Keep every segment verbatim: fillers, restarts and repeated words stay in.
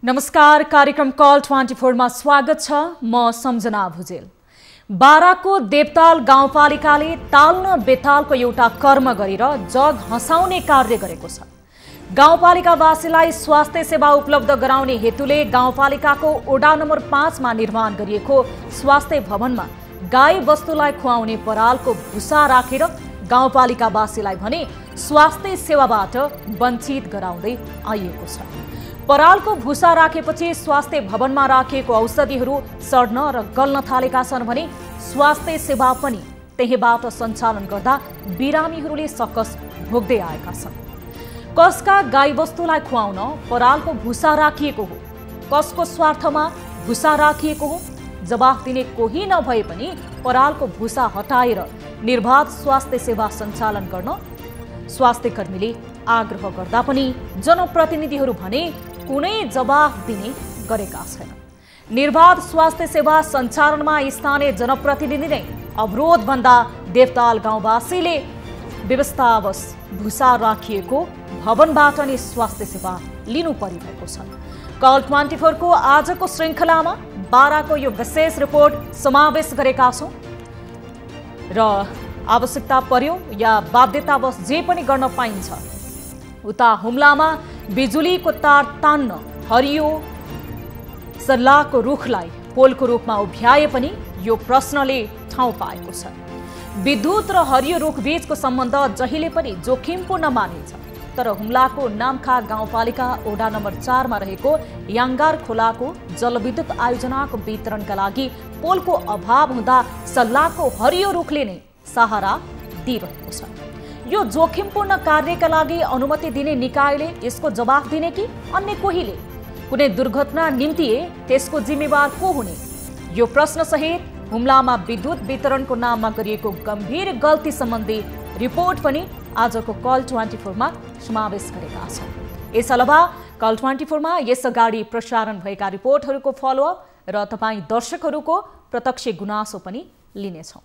नमस्कार, कार्यक्रम call twenty four मा स्वागत छ। म सम्झना भुजेल। बाराको देवताल गाउँपालिकाले ताल न बेतालको एउटा कर्म गरेर जग हँसाउने कार्य गरेको छ। गाउँपालिकावासीलाई स्वास्थ्य सेवा उपलब्ध गराउने हेतुले गाउँपालिकाको ओडा नम्बर पाँचमा निर्माण गरिएको स्वास्थ्य भवनमा गाई वस्तुलाई खुवाउने परालको भुसा राखेर गाउँपालिकावासीलाई भने स्वास्थ्य सेवाबाट वञ्चित गराउँदै आइएको छ। परालको भुसा राखेपछि स्वास्थ्य भवनमा राखिएको औषधिहरू सड्न र गल्न थालेका छन् भने स्वास्थ्य सेवा पनि त्यहीबाट सञ्चालन गर्दा बिरामीहरूले सकस भोग्दै आएका छन्। कसका गाईवस्तुलाई खुवाउन परालको भुसा राखिएको हो, कसको स्वार्थमा भुसा राखिएको हो, जवाफ दिने कोही नभए पनि परालको भुसा हटाएर निर्बाध स्वास्थ्य सेवा सञ्चालन गर्न स्वास्थ्य कर्मीले आग्रह गर्दा पनि जनप्रतिनिधिहरू भने कुनै जवाफ दिने गरेका छैनन्। निर्बाध स्वास्थ्य सेवा सञ्चालनमा स्थानीय जनप्रतिनिधि नै अवरोध भन्दा देवताल गाउँवासीले व्यवस्थावश भुसा राखिएको भवनबाट नै स्वास्थ्य सेवा लिनु परिरहेको छ। कल ट्वेन्टी फोर को आजको श्रृङ्खलामा बाराको यो विशेष रिपोर्ट समावेश गरेका छौँ र आवश्यकता पर्यो या बाध्यतावश जे पनि गर्न पाइन्छ। उता हुम्लामा बिजुलीको तार तान्न हरियो सल्लाहको रुखलाई पोलको रूपमा उभ्याए पनि यो प्रश्नले ठाउँ पाएको छ। विद्युत र हरियो रुख बीचको सम्बन्ध जहिले पनि जोखिमपूर्ण मानिन्छ, तर हुम्लाको नामखा गाउँपालिका ओडा नम्बर चारमा रहेको याङ्गार खोलाको जलविद्युत आयोजनाको वितरणका लागि पोलको अभाव हुँदा सल्लाहको हरियो रुखले नै सहारा दिइरहेको छ। यो जोखिमपूर्ण कार्यका लागि अनुमति दिने निकायले यसको जवाफ दिने कि अन्य कोहीले? कुनै दुर्घटना निम्ति त्यसको जिम्मेवार को हुने? यो प्रश्न सहित हुम्लामा विद्युत वितरणको नाममा गरिएको गम्भीर गल्ती सम्बन्धी रिपोर्ट पनि आजको कल ट्वेन्टी फोर मा समावेश गरेका छौँ। यस अलावा कल ट्वेन्टी फोर मा यसअगाडि प्रसारण भएका रिपोर्टहरूको फलोअप र तपाईँ दर्शकहरूको प्रत्यक्ष गुनासो पनि लिनेछौँ।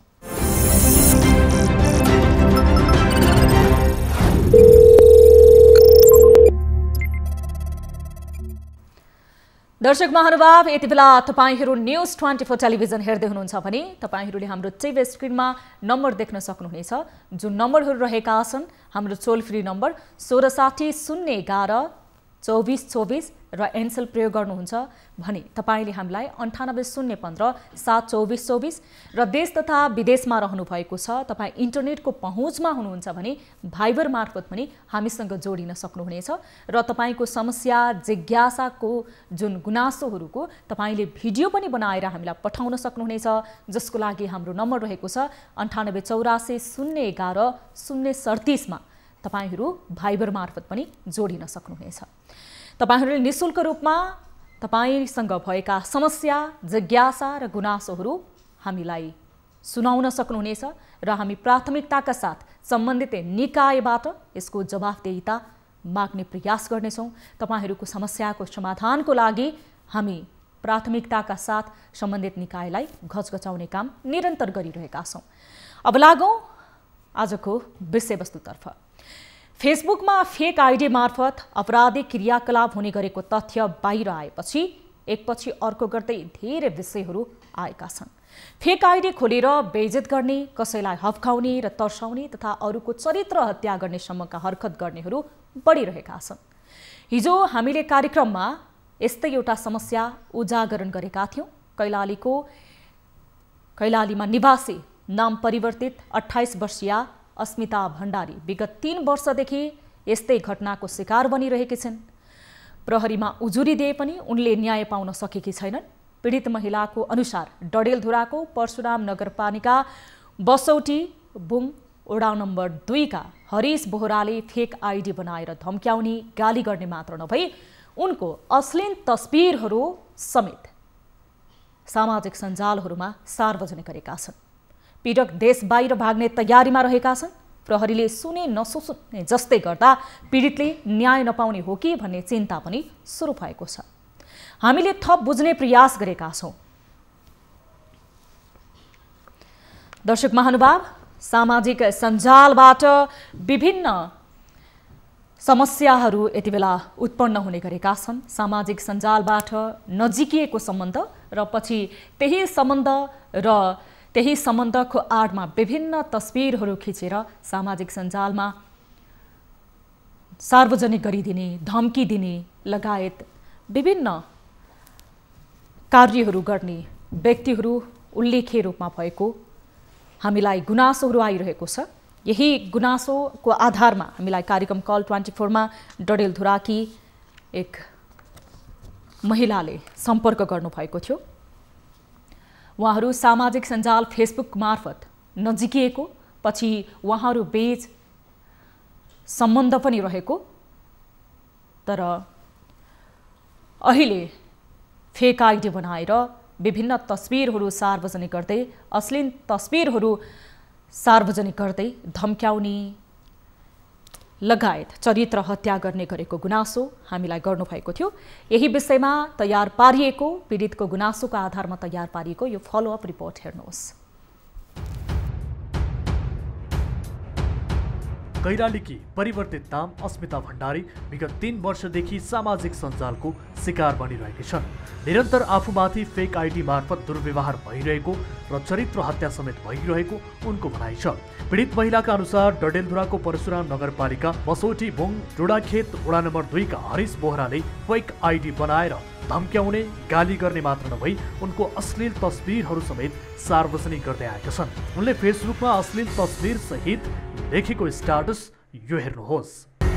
दर्शक महानुभाव, यति बेला तपाईहरू न्यूज ट्वेन्टी फोर टेलिभिजन हेर्दै हुनुहुन्छ भने तपाईहरूले हाम्रो टिभी स्क्रिनमा नम्बर देख्न सक्नुहुनेछ। जुन नम्बरहरू रहेका छन् हाम्रो टोल फ्री नम्बर सोह्र साठी शून्य एघार चौबिस चौबिस र एनसेल प्रयोग गर्नुहुन्छ भने तपाईँले हामीलाई अन्ठानब्बे शून्य पन्ध्र सात चौबिस चौबिस र देश तथा विदेशमा रहनु भएको छ, तपाईँ इन्टरनेटको पहुँचमा हुनुहुन्छ भने भाइबर मार्फत पनि हामीसँग जोडिन सक्नुहुनेछ र तपाईँको समस्या जिज्ञासाको जुन गुनासोहरूको तपाईँले भिडियो पनि बनाएर हामीलाई पठाउन सक्नुहुनेछ, जसको लागि हाम्रो नम्बर रहेको छ अन्ठानब्बे चौरासी शून्य एघार शून्य सडतिसमा तपाईहरू भाइबर मार्फत पनि जोडिन सक्नुहुनेछ। तपाईहरूले निःशुल्क रूपमा तपाईसँग भएका समस्या जिज्ञासा र गुनासोहरू हामीलाई सुनाउन सक्नुहुनेछ र हामी प्राथमिकताका साथ सम्बन्धित निकायबाट यसको जवाफदेहिता माग्ने प्रयास गर्नेछौँ। तपाईहरूको समस्याको समाधानको लागि हामी प्राथमिकताका साथ सम्बन्धित निकायलाई घचघचाउने काम निरन्तर गरिरहेका छौँ। अब लागौँ आजको विषयवस्तुतर्फ। फेसबुकमा फेक आइडी मार्फत आपराधिक क्रियाकलाप हुने गरेको तथ्य बाहिर आएपछि एकपछि अर्को गर्दै धेरै विषयहरू आएका छन्। फेक आइडी खोलेर बेइज्जत गर्ने, कसैलाई हप्काउने र तर्साउने तथा अरूको चरित्र हत्या गर्ने सम्मका हरकत गर्नेहरू बढिरहेका छन्। हिजो हामीले कार्यक्रममा यस्तै एउटा समस्या उजागरण गरेका थियौँ। कैलालीको कैलालीमा निवासी नाम परिवर्तित अठाइस वर्षीय अस्मिता भण्डारी विगत तीन वर्षदेखि यस्तै घटनाको शिकार बनिरहेकी छिन्। प्रहरीमा उजुरी दिए पनि उनले न्याय पाउन सकेकी छैनन्। पीडित महिलाको अनुसार डडेलधुराको परशुराम नगरपालिका बसौटी बुङ ओडा नम्बर दुईका हरिश बोहराले फेक आइडी बनाएर धम्क्याउने, गाली गर्ने मात्र नभई उनको अश्लील तस्बिरहरू समेत सामाजिक सञ्जालहरूमा सार्वजनिक गरेका छन्। पीडक देश बाहिर भाग्ने तयारीमा रहेका छन्। प्रहरीले सुने नसुने जस्तै गर्दा पीडितले न्याय नपाउने हो कि भन्ने चिन्ता पनि सुरु भएको छ। हामीले थप बुझ्ने प्रयास गरेका छौँ। दर्शक महानुभाव, सामाजिक सञ्जालबाट विभिन्न समस्याहरू यति बेला उत्पन्न हुने गरेका छन्। सामाजिक सञ्जालबाट नजिकिएको सम्बन्ध र पछि त्यही सम्बन्ध र त्यही सम्बन्धको आडमा विभिन्न तस्बिरहरू खिचेर सामाजिक सञ्जालमा सार्वजनिक गरिदिने, धम्की दिने लगायत विभिन्न कार्यहरू गर्ने व्यक्तिहरू उल्लेख्य रूपमा भएको हामीलाई गुनासोहरू आइरहेको छ। यही गुनासोको आधारमा हामीलाई कार्यक्रम कल ट्वेन्टी फोरमा डडेलधुराकी एक महिलाले सम्पर्क गर्नुभएको थियो। उहाँहरू सामाजिक सञ्जाल फेसबुक मार्फत नजिकिएको, पछि उहाँहरू बीच सम्बन्ध पनि रहेको, तर अहिले फेक आइडी बनाएर विभिन्न तस्बिरहरू सार्वजनिक गर्दै, अश्लील तस्बिरहरू सार्वजनिक गर्दै धम्क्याउने लगायत चरित्र हत्या गर्ने गरेको गुनासो हामीलाई गर्नुभएको थियो। यही विषयमा तयार पारिएको, पीडितको गुनासोको आधारमा तयार पारिएको यो फलोअप रिपोर्ट हेर्नुहोस्। कैलालीकी परिवर्तित नाम अस्मिता भण्डारी विगत तीन वर्षदेखि सामाजिक सञ्जालको शिकार बनिरहेकी छन्। निरन्तर आफूमाथि फेक आइडी मार्फत दुर्व्यवहार भइरहेको र चरित्र हत्या समेत भइरहेको उनको भनाइ छ। पीडित महिलाका अनुसार डडेलधुराको परशुराम नगरपालिका बसौटी बोङ डोडाखेत वडा नम्बर दुईका हरिश बोहराले फेक आइडी बनाएर धम्क्याउने, गाली गर्ने मात्र नभई उनको अश्लील तस्बिरहरू समेत सार्वजनिक गर्दै आएका छन्। उनले फेसबुकमा अश्लील तस्बिर सहित लेखेको स्ट्याटस यो हेर्नुहोस्।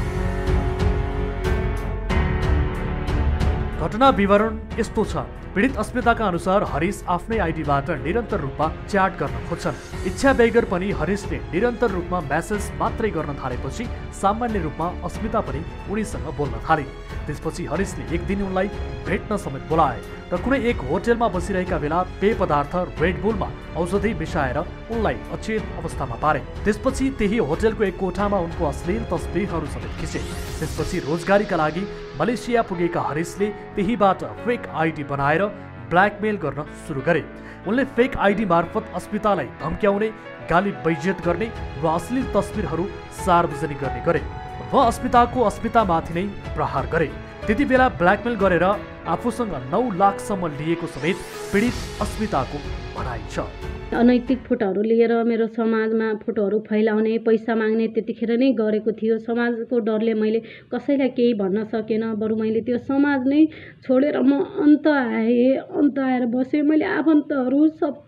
घटना विवरण यस्तो छ। पीडित अस्मिताका अनुसार हरिश आफ्नै आइडीबाट निरन्तर रूपमा च्याट गर्न खोज्छन्। इच्छा बेगर पनि हरिशले निरन्तर रूपमा मेसेज मात्रै गर्न थालेपछि सामान्य रूपमा अस्मिता पनि उनीसँग बोल्न थाले। त्यसपछि हरिशले एक दिन उनलाई भेट्न समेत बोलाए र कुनै एक होटलमा बसिरहेका बेला पेय पदार्थ रेड बुलमा औषधि मिसाएर उनलाई अचेत अवस्थामा पारे। त्यसपछि त्यही होटलको एक कोठामा उनको अश्लील तस्बिरहरू समेत खिचे। त्यसपछि रोजगारीका लागि मलेसिया पुगेका हरिशले त्यहीबाट फेक आइडी बनाएर ब्ल्याकमेल गर्न सुरु गरे। उनले फेक आइडी मार्फत अस्मितालाई धम्क्याउने, गाली बेइज्जत गर्ने र अश्लील तस्बिरहरू सार्वजनिक गर्ने गरे र अस्मिताको अस्मितामाथि नै प्रहार गरे। त्यति बेला ब्ल्याकमेल गरेर आफूसँग नौ लाखसम्म लिएको समेत पीडित अस्मिताको भनाइ छ। अनैतिक फोटोहरू लिएर मेरो समाजमा फोटोहरू फैलाउने, पैसा माग्ने त्यतिखेर नै गरेको थियो। समाजको डरले मैले कसैलाई केही भन्न सकेन। बरु मैले त्यो समाज नै छोडेर म अन्त आएँ। अन्त आएर बसेँ। मैले आफन्तहरू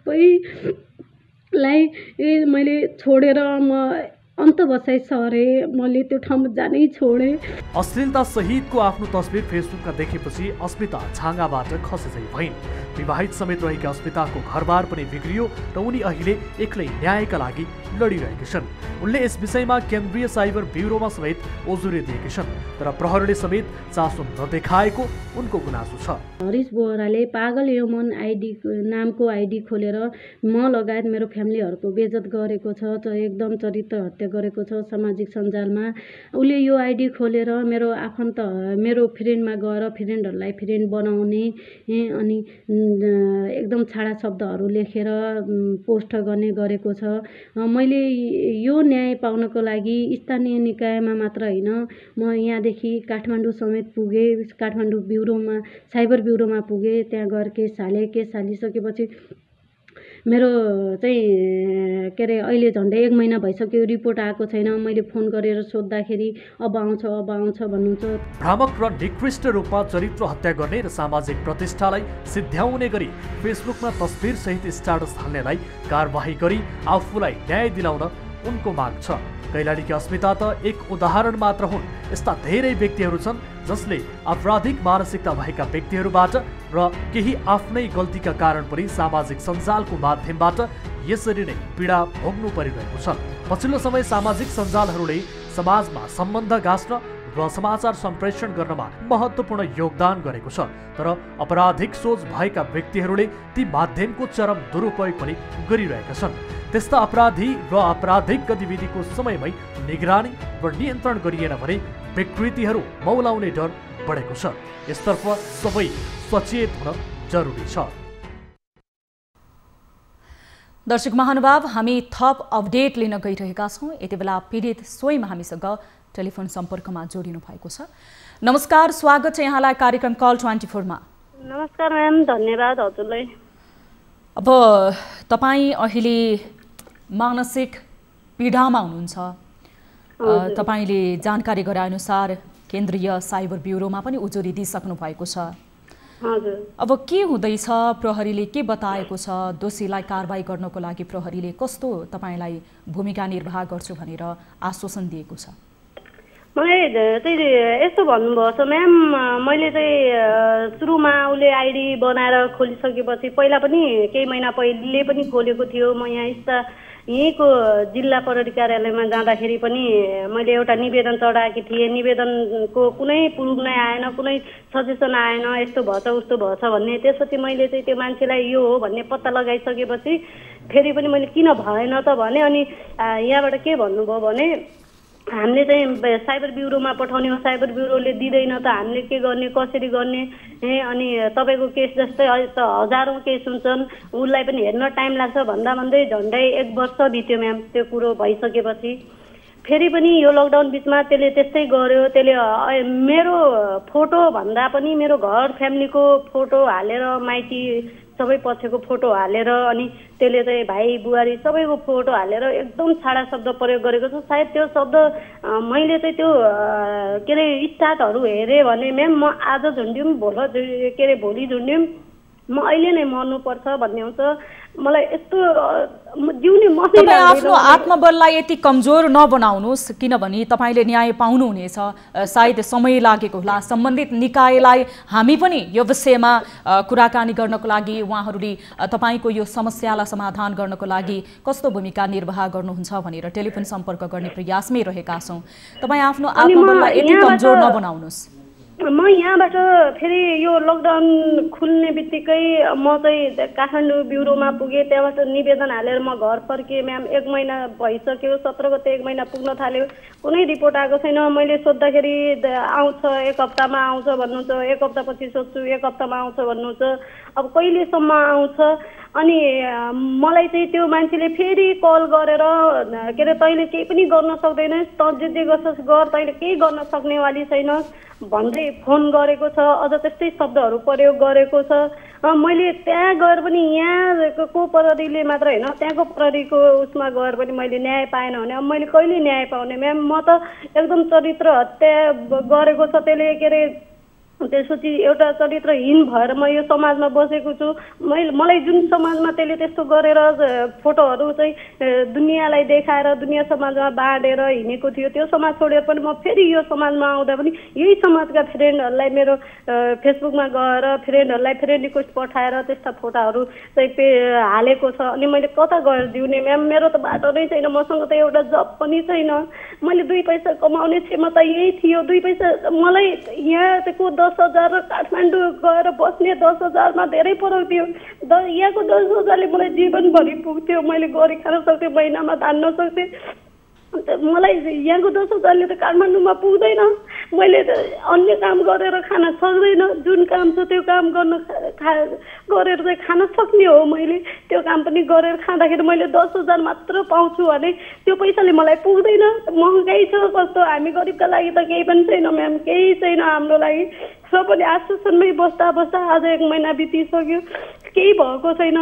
सबैलाई मैले छोडेर म अन्त बसाइ सरे। मैले त्यो ठाउँमा जानै छोडे। अश्लीलता सहितको आफ्नो तस्बिर फेसबुकमा देखेपछि अस्मिता छाँगाबाट खसेझै भइन्। विवाहित समेत रहेका अस्मिताको घरबार पनि बिग्रियो र उनी अहिले एक्लै न्यायका लागि लडिरहेकी छन्। उनले यस विषयमा केन्द्रीय साइबर ब्युरोमा समेत ओजुरी दिएकी छन्, तर प्रहरीले समेत चासो नदेखाएको उनको गुनासो छ। हरिश बोहराले पागल यमन आइडी नामको आइडी खोलेर म लगायत मेरो फ्यामिलीहरूको बेइज्जत गरेको छ। एकदम चरित्र हत्या गरेको छ सामाजिक सञ्जालमा। उसले यो आइडी खोलेर मेरो आफन्त मेरो फ्रेन्डमा गएर फ्रेन्डहरूलाई फ्रेन्ड बनाउने अनि एकदम छाडा शब्दहरू लेखेर पोस्ट गर्ने गरेको छ। मैले यो न्याय पाउनको लागि स्थानीय निकायमा मात्र होइन, म यहाँदेखि काठमाडौँ समेत पुगेँ। काठमाडौँ ब्युरोमा साइबर ब्युरोमा पुगेँ। त्यहाँ गएर केस हालेँ। केस हालिसकेपछि मेरो चाहिँ के अरे अहिले झन्डै एक महिना भइसक्यो, रिपोर्ट आएको छैन। मैले फोन गरेर सोद्धाखेरि अब आउँछ अब आउँछ भन्नुहुन्छ। भ्रामक र निकृष्ट रूपमा चरित्र हत्या गर्ने र सामाजिक प्रतिष्ठालाई सिद्ध्याउने गरी फेसबुकमा तस्बिर सहित स्ट्याटस हाल्नेलाई कारबाही गरी आफूलाई न्याय दिलाउन उनको माग छ। कैलालीकी अस्मिता त एक उदाहरण मात्र हुन्। यस्ता धेरै व्यक्तिहरू छन् जसले आपराधिक मानसिकता भएका व्यक्तिहरूबाट र केही आफ्नै गल्तीका कारण पनि सामाजिक सञ्जालको माध्यमबाट यसरी नै पीडा भोग्नु परिरहेको छ। पछिल्लो समय सामाजिक सञ्जालहरूले समाजमा सम्बन्ध गाँच्न र समाचार सम्प्रेषण गर्नमा महत्त्वपूर्ण योगदान गरेको छ, तर अपराधिक सोच भएका व्यक्तिहरूले ती माध्यमको चरम दुरुपयोग पनि गरिरहेका छन्। त्यस्ता अपराधी र आपराधिक गतिविधिको समयमै निगरानी र नियन्त्रण गरिएन भने विकृतिहरू मौलाउने डर बढेको छ। यसतर्फ सबै सचेत हुन जरुरी छ। दर्शक महानुभाव, हामी थप अपडेट लिन गइरहेका छौँ। यति बेला पीडित स्वयं हामीसँग टेलिफोन सम्पर्कमा जोडिनु भएको छ। नमस्कार, स्वागत छ यहाँलाई कार्यक्रम कल ट्वेन्टी फोरमा। नमस्कार म्याम, धन्यवाद हजुरलाई। अब तपाईँ अहिले मानसिक पीडामा हुनुहुन्छ। तपाईँले जानकारी गराएअनुसार केन्द्रीय साइबर ब्युरोमा पनि उजुरी दिइसक्नु भएको छ। हजुर। अब के हुँदैछ, प्रहरीले के बताएको छ, दोषीलाई कारबाही गर्नको लागि प्रहरीले कस्तो तपाईँलाई भूमिका निर्वाह गर्छु भनेर आश्वासन दिएको छ? मलाई चाहिँ यस्तो भन्नुभएको छ म्याम, मैले चाहिँ सुरुमा उसले आइडी बनाएर खोलिसकेपछि पहिला पनि केही महिना पहिले पनि खोलेको थियो। म यहाँ स्था यहीँको जिल्ला प्रहरी कार्यालयमा जाँदाखेरि पनि मैले एउटा निवेदन चढाएकी थिएँ। निवेदनको कुनै प्रुफ नै आएन, कुनै सजेसन आएन, यस्तो भएछ उस्तो भएछ भन्ने। त्यसपछि मैले चाहिँ त्यो मान्छेलाई यो हो भन्ने पत्ता लगाइसकेपछि फेरि पनि मैले किन भएन त भने, अनि यहाँबाट के भन्नुभयो भने हामीले चाहिँ साइबर ब्युरोमा पठाउने हो, साइबर ब्युरोले दिँदैन त हामीले के गर्ने, कसरी गर्ने। ए अनि तपाईँको केस जस्तै अहिले त हजारौँ केस हुन्छन्, उसलाई पनि हेर्न टाइम लाग्छ भन्दा भन्दै झन्डै एक वर्ष बित्यो म्याम। त्यो कुरो भइसकेपछि फेरि पनि यो लकडाउन बिचमा त्यसले त्यस्तै गर्यो। त्यसले मेरो फोटो भन्दा पनि मेरो घर फ्यामिलीको फोटो हालेर, माइती सबै पछिको फोटो हालेर, अनि त्यसले चाहिँ भाइ बुहारी सबैको फोटो हालेर एकदम छाडा शब्द प्रयोग गरेको छ। सायद त्यो शब्द मैले चाहिँ त्यो के अरे स्टार्टहरू हेरेँ भने म्याम, म आज झुन्ड्यौँ, भोलि के अरे भोलि झुन्ड्यौँ, म अहिले नै मर्नुपर्छ भन्ने हुन्छ। मलाई यस्तो जिउने मनै लाग्दैन। आफ्नो आत्मबललाई यति कमजोर नबनाउनुहोस्, किनभने तपाईँले न्याय पाउनुहुनेछ। सायद समय लागेको होला। सम्बन्धित निकायलाई हामी पनि यो विषयमा कुराकानी गर्नको लागि, उहाँहरूले तपाईँको यो समस्यालाई समाधान गर्नको लागि कस्तो भूमिका निर्वाह गर्नुहुन्छ भनेर टेलिफोन सम्पर्क गर्ने प्रयासमै रहेका छौँ। तपाईँ आफ्नो आत्मबललाई यति कमजोर नबनाउनुहोस्। म यहाँबाट फेरि यो लकडाउन खुल्ने बित्तिकै म चाहिँ काठमाडौँ ब्युरोमा पुगेँ। त्यहाँबाट निवेदन हालेर म घर फर्केँ म्याम। एक महिना भइसक्यो, सत्र गते एक महिना पुग्न थाल्यो, कुनै रिपोर्ट आएको छैन। मैले सोद्धाखेरि आउँछ, एक हप्तामा आउँछ भन्नुहुन्छ, एक हप्तापछि सोध्छु एक हप्तामा आउँछ भन्नुहुन्छ। अब कहिलेसम्म आउँछ? अनि मलाई चाहिँ त्यो मान्छेले फेरि कल गरेर के अरे तैँले केही पनि गर्न सक्दैनस्, त जे जे गर्छस् गर, तैँले केही गर्न सक्नेवाली छैनस् भन्दै फोन गरेको छ। अझ त्यस्तै शब्दहरू प्रयोग गरेको छ। मैले त्यहाँ गएर पनि यहाँको प्रहरीले मात्र होइन, त्यहाँको प्रहरीको उसमा गएर पनि मैले न्याय पाएन भने अब मैले कहिले न्याय पाउने म्याम? म त एकदम चरित्र हत्या गरेको छ त्यसले। के अरे त्यसपछि एउटा चरित्रहीन भएर म यो समाजमा बसेको छु। मैले मलाई जुन समाजमा त्यसले त्यस्तो गरेर फोटोहरू चाहिँ दुनियाँलाई देखाएर दुनियाँ समाजमा बाँडेर हिँडेको थियो, त्यो समाज छोडेर पनि म फेरि यो समाजमा आउँदा पनि यही समाजका फ्रेन्डहरूलाई मेरो फेसबुकमा गएर फ्रेन्डहरूलाई फ्रेन्ड रिक्वेस्ट पठाएर त्यस्ता फोटोहरू चाहिँ पे हालेको छ। अनि मैले कता गएर दिउने म्याम? मेरो त बाटो नै छैन, मसँग त एउटा जब पनि छैन। मैले दुई पैसा कमाउने क्षमता यही थियो। दुई पैसा मलाई यहाँको दस हजार र काठमाडौँ गएर बस्ने दस हजारमा धेरै फरक थियो। द यहाँको दस हजारले मलाई जीवनभरि पुग्थ्यो, मैले गरी खान सक्थेँ, महिनामा धान्न सक्थेँ। मलाई यहाँको दस हजारले त काठमाडौँमा पुग्दैन। मैले अन्य काम गरेर खान सक्दैन। जुन काम छ त्यो काम गर्न खा गरेर चाहिँ खान सक्ने हो। मैले त्यो काम पनि गरेर खाँदाखेरि मैले दस हजार मात्र पाउँछु भने त्यो पैसाले मलाई पुग्दैन। महँगाइ छ कस्तो, हामी गरिबका लागि त केही पनि छैन म्याम, केही छैन हाम्रो लागि। र पनि आश्वासनमै बस्दा बस्दा आज एक महिना बितिसक्यो, केही भएको छैन।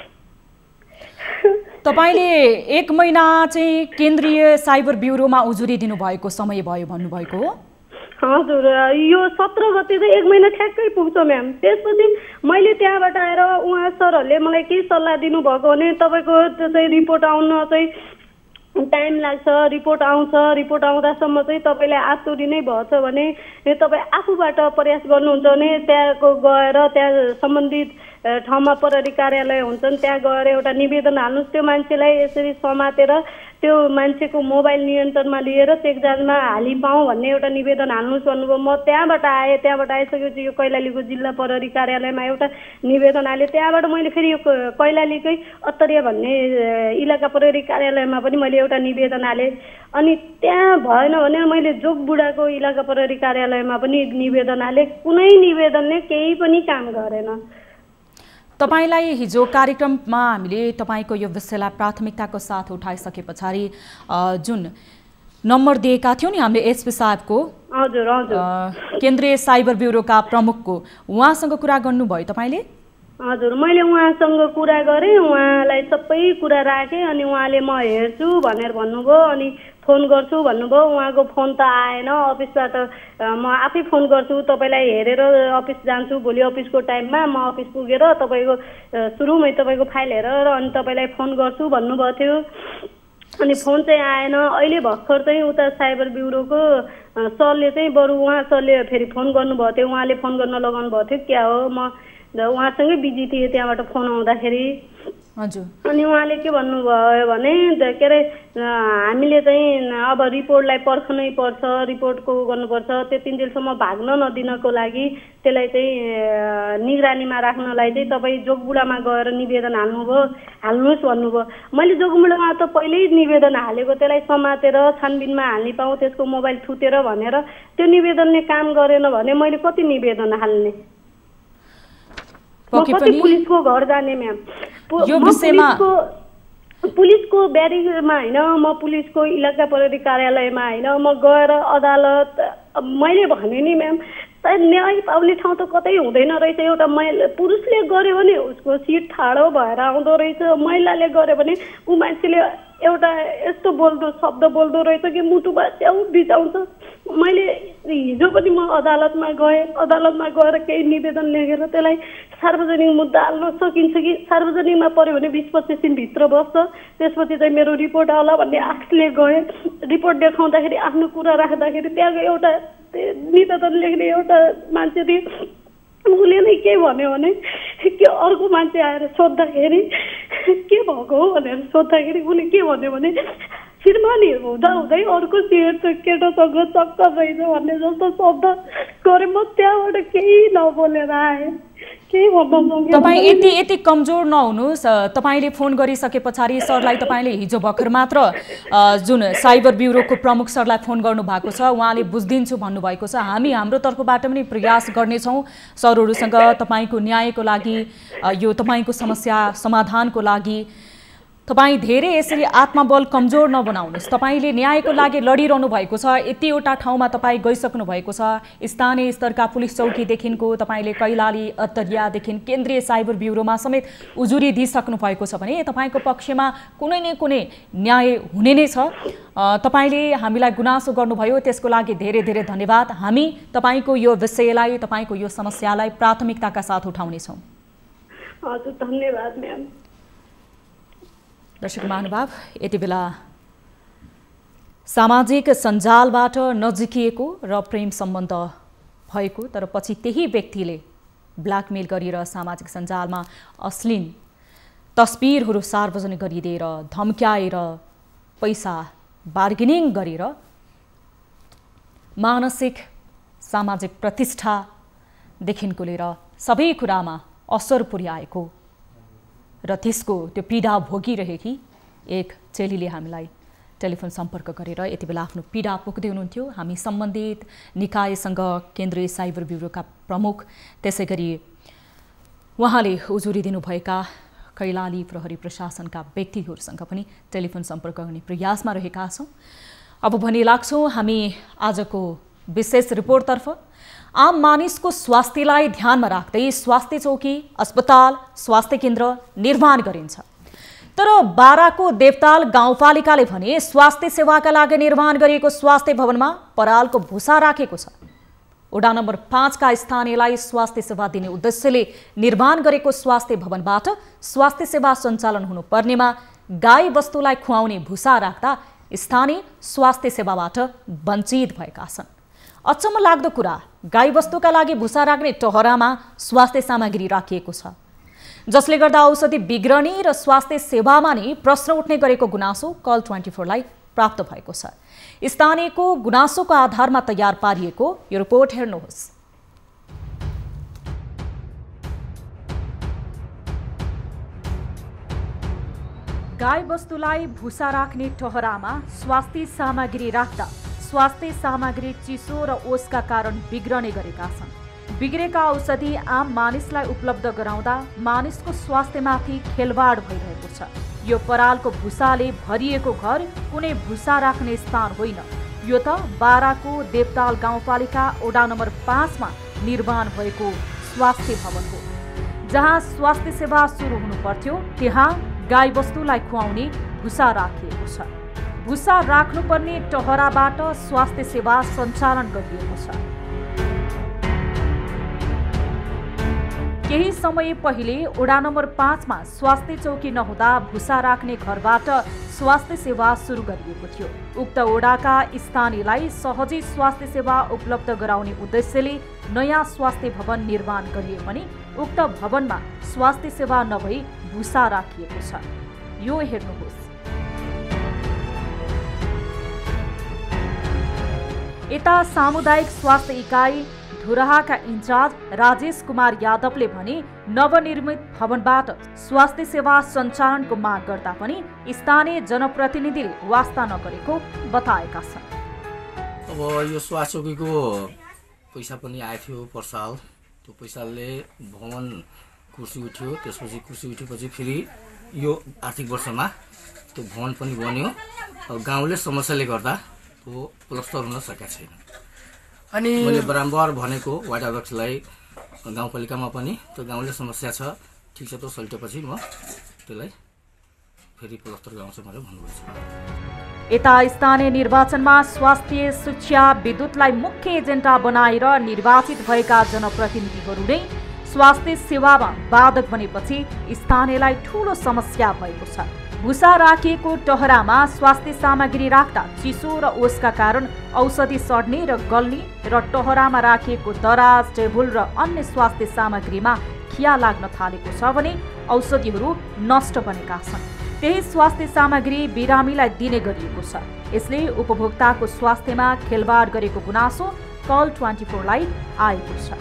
तपाईँले एक महिना चाहिँ केन्द्रीय साइबर ब्युरोमा उजुरी दिनुभएको समय भयो भन्नुभएको हो? हजुर, यो सत्र गते चाहिँ एक महिना ठ्याक्कै पुग्छ म्याम। त्यसपछि मैले त्यहाँबाट आएर उहाँ सरहरूले मलाई के सल्लाह दिनुभएको भने तपाईँको चाहिँ रिपोर्ट आउन चाहिँ टाइम लाग्छ, रिपोर्ट आउँछ, रिपोर्ट आउँदासम्म चाहिँ तपाईँलाई आतुरी नै भएछ भने तपाईँ आफूबाट प्रयास गर्नुहुन्छ भने त्यहाँको गएर त्यहाँ सम्बन्धित ठाउँमा प्रहरी कार्यालय हुन्छन्, त्यहाँ गएर एउटा निवेदन हाल्नुहोस्। त्यो मान्छेलाई यसरी समातेर त्यो मान्छेको मोबाइल नियन्त्रणमा लिएर चेक जाँचमा हालिपाउँ भन्ने एउटा निवेदन हाल्नुहोस् भन्नुभयो। म त्यहाँबाट आएँ। त्यहाँबाट आइसकेपछि यो कैलालीको जिल्ला प्रहरी कार्यालयमा एउटा निवेदन हालेँ। त्यहाँबाट मैले फेरि यो कैलालीकै अत्तरिया भन्ने इलाका प्रहरी कार्यालयमा पनि मैले एउटा निवेदन हालेँ। अनि त्यहाँ भएन भने मैले जोगबुढाको इलाका प्रहरी कार्यालयमा पनि निवेदन हालेँ। कुनै निवेदनले केही पनि काम गरेन। तपाईलाई हिजो कार्यक्रममा हामीले तपाईको यो विषयलाई प्राथमिकताको साथ उठाइसके पछाडि जुन नम्बर दिएका थियौँ नि हामीले एसपी साहबको। हजुर हजुर। केन्द्रीय साइबर ब्युरोका प्रमुखको, उहाँसँग कुरा गर्नुभयो तपाईँले? हजुर, मैले उहाँसँग कुरा गरेँ, उहाँलाई सबै कुरा राखेँ। अनि उहाँले म हेर्छु भनेर भन्नुभयो, अनि फोन गर्छु भन्नुभयो। उहाँको फोन त आएन, अफिसबाट म आफै फोन गर्छु, तपाईँलाई हेरेर अफिस जान्छु भोलि अफिसको टाइममा। म अफिस पुगेर तपाईँको सुरुमै तपाईँको फाइल हेरेर अनि तपाईँलाई फोन गर्छु भन्नुभएको थियो। अनि फोन चाहिँ आएन। अहिले भर्खर चाहिँ उता साइबर ब्युरोको सरले चाहिँ बरु उहाँ सरले फेरि फोन गर्नुभएको थियो, उहाँले फोन गर्न लगाउनु भएको थियो। क्या हो, म उहाँसँगै बिजी थिएँ त्यहाँबाट फोन आउँदाखेरि। हजुर। अनि उहाँले के भन्नुभयो भने के अरे हामीले चाहिँ अब रिपोर्टलाई पर्खनै पर्छ, रिपोर्टको गर्नुपर्छ, त्यतिन्जेलसम्म भाग्न नदिनको लागि त्यसलाई चाहिँ निगरानीमा राख्नलाई चाहिँ तपाईँ जोगबुढामा गएर निवेदन हाल्नुभयो, हाल्नुहोस् भन्नुभयो। मैले जोगबुढामा त पहिल्यै निवेदन हालेको, त्यसलाई समातेर छानबिनमा हाल्ने पाऊँ, त्यसको मोबाइल थुतेर भनेर। त्यो निवेदनले काम गरेन भने मैले कति निवेदन हाल्ने? म कति पुलिसको घर जाने म्याम? यो विषयमा पुलिसको ब्यारिजमा होइन, म पुलिसको इलाका प्रहरी कार्यालयमा होइन, म गएर अदालत मैले भने नि म्याम, सायद न्याय पाउने ठाउँ त कतै हुँदैन रहेछ। एउटा महिला पुरुषले गर्यो भने उसको सिट ठाडो भएर आउँदो रहेछ, महिलाले गर्यो भने ऊ मान्छेले एउटा यस्तो बोल्दो शब्द बोल्दो रहेछ कि मुटुमा च्याउ बिचाउँछ। मैले हिजो पनि म अदालतमा गएँ, अदालतमा गएर केही निवेदन लेखेर त्यसलाई सार्वजनिक मुद्दा हाल्न सकिन्छ कि सार्वजनिकमा पऱ्यो भने बिस पच्चिस दिनभित्र बस्छ, त्यसपछि चाहिँ मेरो रिपोर्ट आउला भन्ने आशले गएँ। रिपोर्ट देखाउँदाखेरि आफ्नो कुरा राख्दाखेरि त्यहाँको एउटा निवेदन लेख्ने एउटा मान्छे थियो, उसले नै के भन्यो भने के अर्को मान्छे आएर सोद्धाखेरि के भएको हो भनेर सोद्धाखेरि उसले के भन्यो भने श्रीमानी हुँदा हुँदै अर्को सेट केटासँग चक्कर रहेछ भन्ने जस्तो शब्द गरेँ। म त्यहाँबाट केही नबोलेर आएँ, केही भन्न। तपाईँ यति यति कमजोर नहुनुहोस्। तपाईँले फोन गरिसके पछाडि सरलाई तपाईँले हिजो भर्खर मात्र जुन साइबर ब्युरोको प्रमुख सरलाई फोन गर्नु भएको छ, उहाँले बुझिदिन्छु भन्नुभएको छ। हामी हाम्रो तर्फबाट पनि प्रयास गर्नेछौँ सरहरूसँग तपाईँको न्यायको लागि, यो तपाईँको समस्या समाधानको लागि। तपाईँ धेरै यसरी आत्मबल कमजोर नबनाउनुहोस्। तपाईँले न्यायको लागि लडिरहनु भएको छ, यतिवटा ठाउँमा तपाईँ गइसक्नु भएको छ। स्थानीय स्तरका पुलिस चौकीदेखिको तपाईँले कैलाली अत्तरियादेखि केन्द्रीय साइबर ब्युरोमा समेत उजुरी दिइसक्नु भएको छ भने तपाईँको पक्षमा कुनै न कुनै न्याय हुने नै छ। तपाईँले हामीलाई गुनासो गर्नुभयो, त्यसको लागि धेरै धेरै धन्यवाद। हामी तपाईँको यो विषयलाई, तपाईँको यो समस्यालाई प्राथमिकताका साथ उठाउनेछौँ। हजुर, धन्यवाद म्याम। दर्शक महानुभाव, यति बेला सामाजिक सञ्जालबाट नजिकिएको र प्रेम सम्बन्ध भएको तर पछि त्यही व्यक्तिले ब्ल्याकमेल गरेर सामाजिक सञ्जालमा अश्लील तस्बिरहरू सार्वजनिक गरिदिएर धम्क्याएर पैसा बार्गेनिङ गरेर मानसिक सामाजिक प्रतिष्ठादेखिको लिएर सबै कुरामा असर पुर्याएको र त्यसको त्यो पीडा भोगिरहेकी एक चेलीले हामीलाई टेलिफोन सम्पर्क गरेर यति बेला आफ्नो पीडा पोख्दै हुनुहुन्थ्यो। हामी सम्बन्धित निकायसँग केन्द्रीय साइबर ब्युरोका प्रमुख, त्यसै गरी उहाँले उजुरी दिनुभएका कैलाली प्रहरी प्रशासनका व्यक्तिहरूसँग पनि टेलिफोन सम्पर्क गर्ने प्रयासमा रहेका छौँ। अब भने लाग्छौँ हामी आजको विशेष रिपोर्टतर्फ। आम मानिसको स्वास्थ्यलाई ध्यानमा राख्दै स्वास्थ्य चौकी, अस्पताल, स्वास्थ्य केन्द्र निर्माण गरिन्छ। तर बाराको देवताल गाउँपालिकाले भने स्वास्थ्य सेवाका लागि निर्माण गरिएको स्वास्थ्य भवनमा परालको भुसा राखेको छ। वडा नम्बर पाँचका स्थानीयलाई स्वास्थ्य सेवा दिने उद्देश्यले निर्माण गरेको स्वास्थ्य भवनबाट स्वास्थ्य सेवा सञ्चालन हुनुपर्नेमा गाई वस्तुलाई खुवाउने भुसा राख्दा स्थानीय स्वास्थ्य सेवाबाट वञ्चित भएका छन्। अचम्म लाग्दो कुरा, गाईवस्तुका लागि भुसा राख्ने टहरामा स्वास्थ्य सामग्री राखिएको छ, जसले गर्दा औषधि बिग्रने र स्वास्थ्य सेवामा नै प्रश्न उठ्ने गरेको गुनासो कल ट्वेन्टी फोरलाई प्राप्त भएको छ। स्थानीयको गुनासोको आधारमा तयार पारिएको यो रिपोर्ट हेर्नुहोस्। गाईवस्तुलाई भुसा राख्ने टहरामा स्वास्थ्य सामग्री राख्दा स्वास्थ्य सामग्री चिसो र ओसका कारण बिग्रने गरेका छन्। बिग्रेका औषधि आम मानिसलाई उपलब्ध गराउँदा मानिसको स्वास्थ्यमाथि खेलवाड भइरहेको छ। यो परालको भुसाले भरिएको घर कुनै भुसा राख्ने स्थान होइन। यो त बाराको देवताल गाउँपालिका वडा नम्बर पाँचमा निर्माण भएको स्वास्थ्य भवन हो। जहाँ स्वास्थ्य सेवा सुरु हुनु पर्थ्यो त्यहाँ गाईबस्तुलाई खुवाउने भुसा राखिएको छ। भुसा राख्नुपर्ने टहराबाट स्वास्थ्य सेवा सञ्चालन गरिएको छ। केही समय पहिले वडा नम्बर पाँचमा स्वास्थ्य चौकी नहुँदा भुसा राख्ने घरबाट स्वास्थ्य सेवा सुरु गरिएको थियो। उक्त वडाका स्थानीयलाई सहजै स्वास्थ्य सेवा उपलब्ध गराउने उद्देश्यले नयाँ स्वास्थ्य भवन निर्माण गरिए पनि उक्त भवनमा स्वास्थ्य सेवा नभई भुसा राखिएको छ। यो हेर्नुहोस्। यता सामुदायिक स्वास्थ्य इकाइ धुराहाका इन्चार्ज राजेश कुमार यादवले भने नवनिर्मित भवनबाट स्वास्थ्य सेवा सञ्चालनको माग गर्दा पनि स्थानीय जनप्रतिनिधिले वास्ता नगरेको बताएका छन्। अब यो स्वास्थ्य चौकीको पैसा पनि आएको थियो पर साल। त्यो पैसाले भवन कुर्सी उठ्यो, त्यसपछि कुर्सी उठेपछि फेरि यो आर्थिक वर्षमा त्यो भवन पनि बन्यो। अब गाउँले समस्याले गर्दा त्यो प्लस्टर हुन सकेको छैन। अनि मैले बराबर भनेको वार्ड अध्यक्षलाई गाउँपालिकामा पनि त्यो गाउँले समस्या छ, ठिक छ, त्यो सल्टेपछि म त्यसलाई फेरि प्लस्टर गराउँछु भनेर भन्नुभएको छ। यता स्थानीय निर्वाचनमा स्वास्थ्य, शिक्षा, विद्युतलाई मुख्य एजेन्डा बनाएर निर्वाचित भएका जनप्रतिनिधिहरू नै स्वास्थ्य सेवामा बाधक बनेपछि स्थानीयलाई ठूलो समस्या भएको छ। भुसा राखिएको टहरामा स्वास्थ्य सामग्री राख्दा चिसो र ओसका कारण औषधि सड्ने र गल्ने र टहरामा राखिएको दराज, टेबुल र अन्य स्वास्थ्य सामग्रीमा खिया लाग्न थालेको छ भने औषधिहरू नष्ट बनेका छन्। त्यही स्वास्थ्य सामग्री बिरामीलाई दिने गरिएको छ। यसले उपभोक्ताको स्वास्थ्यमा खेलवाड गरेको गुनासो कल ट्वेन्टी फोरलाई आएको छ।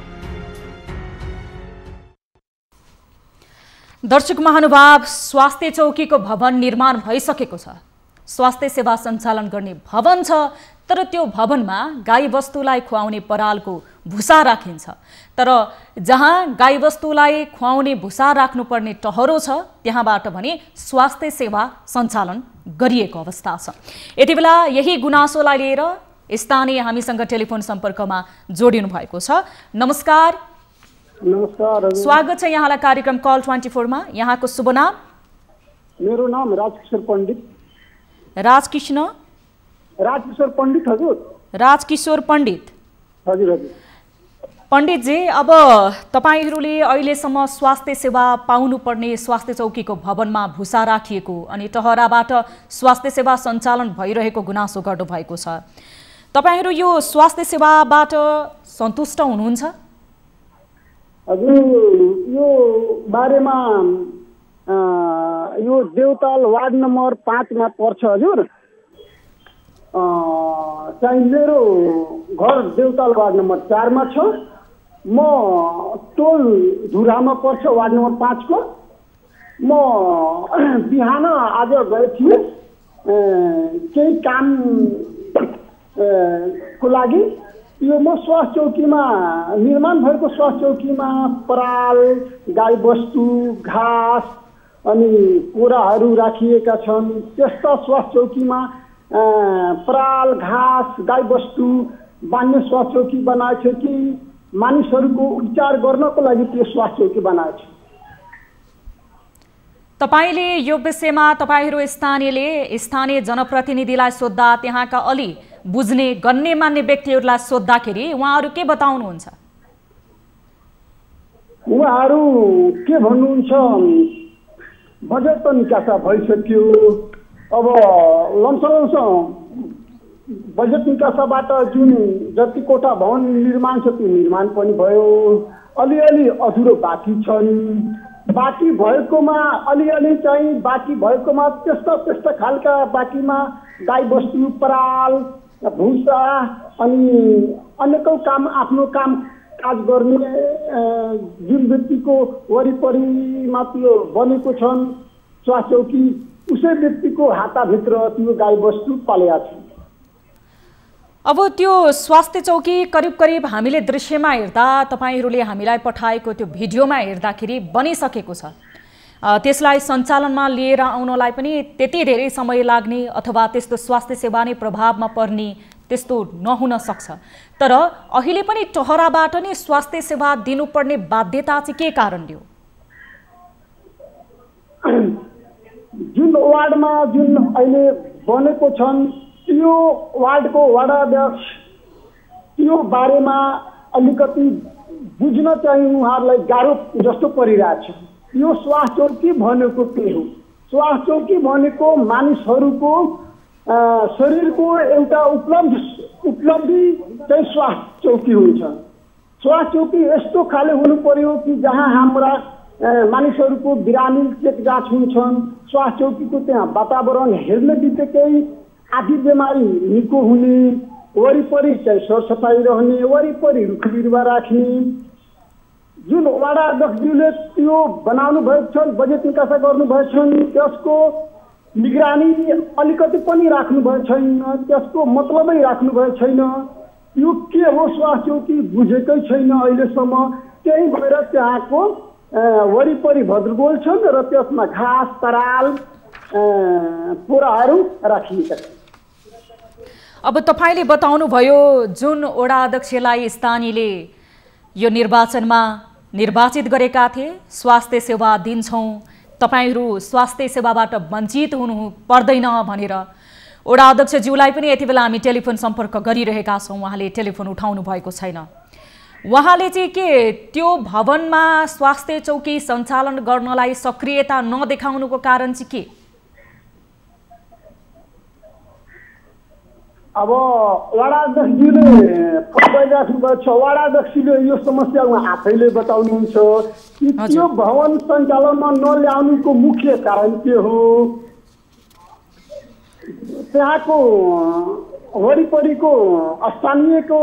दर्शक महानुभाव, स्वास्थ्य चौकीको भवन निर्माण भइसकेको छ। स्वास्थ्य सेवा सञ्चालन गर्ने भवन छ, तर त्यो भवनमा गाईबस्तुलाई खुवाउने परालको भुसा राखिन्छ। तर जहाँ गाईबस्तुलाई खुवाउने भुसा राख्नुपर्ने टहरो छ त्यहाँबाट भने स्वास्थ्य सेवा सञ्चालन गरिएको अवस्था छ। यति बेला यही गुनासोलाई लिएर स्थानीय हामीसँग टेलिफोन सम्पर्कमा जोडिनु भएको छ। नमस्कार। नमस्कार, स्वागत छ यहाँलाई कार्यक्रम कल ट्वेन्टी फोरमा। यहाँको शुभ नाम? मेरो नाम राजकिशोर पण्डित। राजकृष्ण राजकिशोर पण्डित हजुर। राजकिशोर पण्डित हजुर हजुर। पण्डितजी, अब तपाईहरूले अहिलेसम्म स्वास्थ्य सेवा पाउनुपर्ने स्वास्थ्य चौकीको भवनमा भुसा राखिएको अनि टहराबाट स्वास्थ्य सेवा सञ्चालन भइरहेको गुनासो गर्नुभएको छ। तपाईहरू यो स्वास्थ्य सेवाबाट सन्तुष्ट हुनुहुन्छ? हजुर, यो बारेमा यो देवताल वार्ड नम्बर पाँचमा पर्छ हजुर। चाहिँ मेरो घर देवताल वार्ड नम्बर चारमा छ। म टोल धुरामा पर्छ वार्ड नम्बर पाँचको। म बिहान आज गए थिएँ केही काम को लागि। यो म स्वास्थ्य चौकीमा निर्माण भएको स्वास्थ्य चौकीमा पराल, गाईबस्तु, घाँस अनि पोराहरू राखिएका छन्। त्यस्ता स्वास्थ्य चौकीमा पराल, घाँस, गाईबस्तु बाँध्ने स्वास्थ्य चौकी बनाएको छ कि मानिसहरूको उपचार गर्नको लागि त्यो स्वास्थ्य चौकी बनाएको छ? तपाईले यो विषयमा तपाईहरू स्थानीयले स्थानीय जनप्रतिनिधिलाई सोद्धा, त्यहाँका अलि बुझ्ने गन्ने मान्ने व्यक्तिहरूलाई सोद्धाखेरि उहाँहरू के बताउनुहुन्छ? उहाँहरू के भन्नुहुन्छ, बजेट त निकासा भइसक्यो, अब लम्सलम्स बजेट निकासाबाट जुन जति कोठा भवन निर्माण छ त्यो निर्माण पनि भयो। अलिअलि अधुरो बाँकी छन्। बाँकी भएकोमा अलिअलि चाहिँ बाँकी भएकोमा त्यस्ता त्यस्ता खालका बाँकीमा गाईबस्तु, पराल, भुसा अनि अनेकौँ काम आफ्नो काम काज गर्ने जुन व्यक्तिको वरिपरिमा त्यो बनेको छन् स्वास्थ्य चौकी, उसै व्यक्तिको हाताभित्र त्यो गाईबस्तु पालेका छन्। अब त्यो स्वास्थ्य चौकी करिब करिब हामीले दृश्यमा हेर्दा, तपाईहरूले हामीलाई पठाएको त्यो भिडियोमा हेर्दाखेरि बनिसकेको छ। त्यसलाई सञ्चालनमा लिएर आउनलाई पनि त्यति धेरै समय लाग्ने अथवा त्यस्तो स्वास्थ्य सेवा नै प्रभावमा पर्ने त्यस्तो नहुन सक्छ। तर अहिले पनि टहराबाट नै स्वास्थ्य सेवा दिनुपर्ने बाध्यता चाहिँ के कारणले हो? जुन वार्डमा जुन अहिले बनेको छन् त्यो वार्डको वडा अध्यक्ष त्यो बारेमा अलिकति बुझ्न चाहिँ उहाँहरूलाई गाह्रो जस्तो परिरहेको छ। यो स्वास्थ्य चौकी भनेको के हो? स्वास्थ्य चौकी भनेको मानिसहरूको शरीरको एउटा उपलब्धि उपलब्धि चाहिँ स्वास्थ्य चौकी हुन्छ। स्वास्थ्य चौकी यस्तो खाले हुनु पर्यो कि जहाँ हाम्रा मानिसहरूको बिरामी चेक जाँच हुन्छन्। स्वास्थ्य चौकीको त्यहाँ वातावरण हेर्ने बित्तिकै आदि बिमारी निको हुने, वरिपरि चाहिँ सरसफाइ रहने, वरिपरि रुख बिरुवा राख्ने। जुन वडा अध्यक्षज्यूले त्यो बनाउनु भएको छ, बजेट निकासा गर्नुभएको छ, त्यसको निगरानी अलिकति पनि राख्नु भएको छैन, त्यसको मतलबै राख्नु भएको छैन। यो के हो स्वास्थ्य चौकी बुझेकै छैन अहिलेसम्म। त्यही भएर त्यहाँको वरिपरि भद्रगोल छन् र त्यसमा घाँस तराल पोराहरू राखिएका छन्। अब तपाईँले बताउनुभयो जुन वडा अध्यक्षलाई स्थानीयले यो निर्वाचनमा निर्वाचित गरेका थिए, स्वास्थ्य सेवा दिन्छौँ, तपाईँहरू स्वास्थ्य सेवाबाट वञ्चित हुनु पर्दैन भनेर वडा अध्यक्षज्यूलाई पनि यति बेला हामी टेलिफोन सम्पर्क गरिरहेका छौँ। उहाँले टेलिफोन उठाउनु भएको छैन। उहाँले चाहिँ के त्यो भवनमा स्वास्थ्य चौकी सञ्चालन गर्नलाई सक्रियता नदेखाउनुको कारण चाहिँ के? अब वडा अध्यक्षज्यूले फोन गरिराख्नु भएको छ। वडा अध्यक्षले यो समस्या उहाँ आफैले बताउनुहुन्छ कि त्यो भवन सञ्चालनमा नल्याउनुको मुख्य कारण के हो? त्यहाँको वरिपरिको स्थानीयको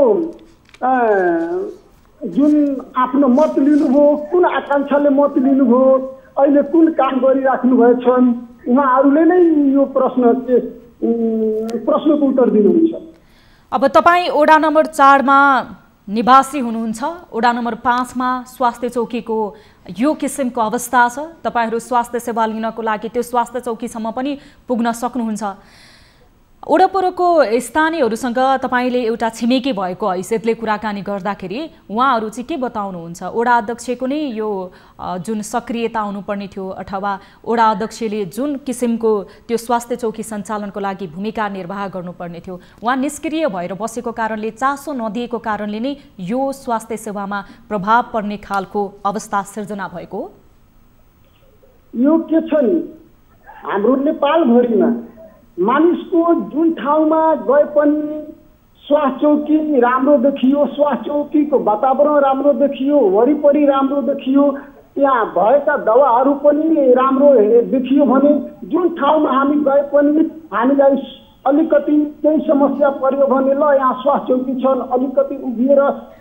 जुन आफ्नो मत लिनुभयो, कुन आकांक्षाले मत लिनुभयो, अहिले कुन काम गरिराख्नु भएको छन्, उहाँहरूले नै यो प्रश्न के प्रश्नको उत्तर दिनुहुन्छ। अब तपाईँ वडा नम्बर चारमा निवासी हुनुहुन्छ, वडा नम्बर पाँचमा स्वास्थ्य चौकीको यो किसिमको अवस्था छ। तपाईँहरू स्वास्थ्य सेवा लिनको लागि त्यो स्वास्थ्य चौकीसम्म पनि पुग्न सक्नुहुन्छ। वडपरको स्थानीयहरूसँग तपाईँले एउटा छिमेकी भएको हैसियतले कुराकानी गर्दाखेरि उहाँहरू चाहिँ के बताउनुहुन्छ? वडा अध्यक्षको नै यो जुन सक्रियता हुनुपर्ने थियो अथवा वडा अध्यक्षले जुन किसिमको त्यो स्वास्थ्य चौकी सञ्चालनको लागि भूमिका निर्वाह गर्नुपर्ने थियो, उहाँ निष्क्रिय भएर बसेको कारणले, चासो नदिएको कारणले नै यो स्वास्थ्य सेवामा प्रभाव पर्ने खालको अवस्था सिर्जना भएको हो। यो के छ नि, हाम्रो नेपालभरिमा मानिसको जुन ठाउँमा गए पनि स्वास्थ्य चौकी राम्रो देखियो, स्वास्थ्य चौकीको वातावरण राम्रो देखियो, वरिपरि राम्रो देखियो, त्यहाँ भएका दवाहरू पनि राम्रो देखियो भने जुन ठाउँमा हामी गए पनि हामीलाई अलिकति केही समस्या पर्यो भने ल यहाँ स्वास्थ्य चौकी छन्, अलिकति उभिएर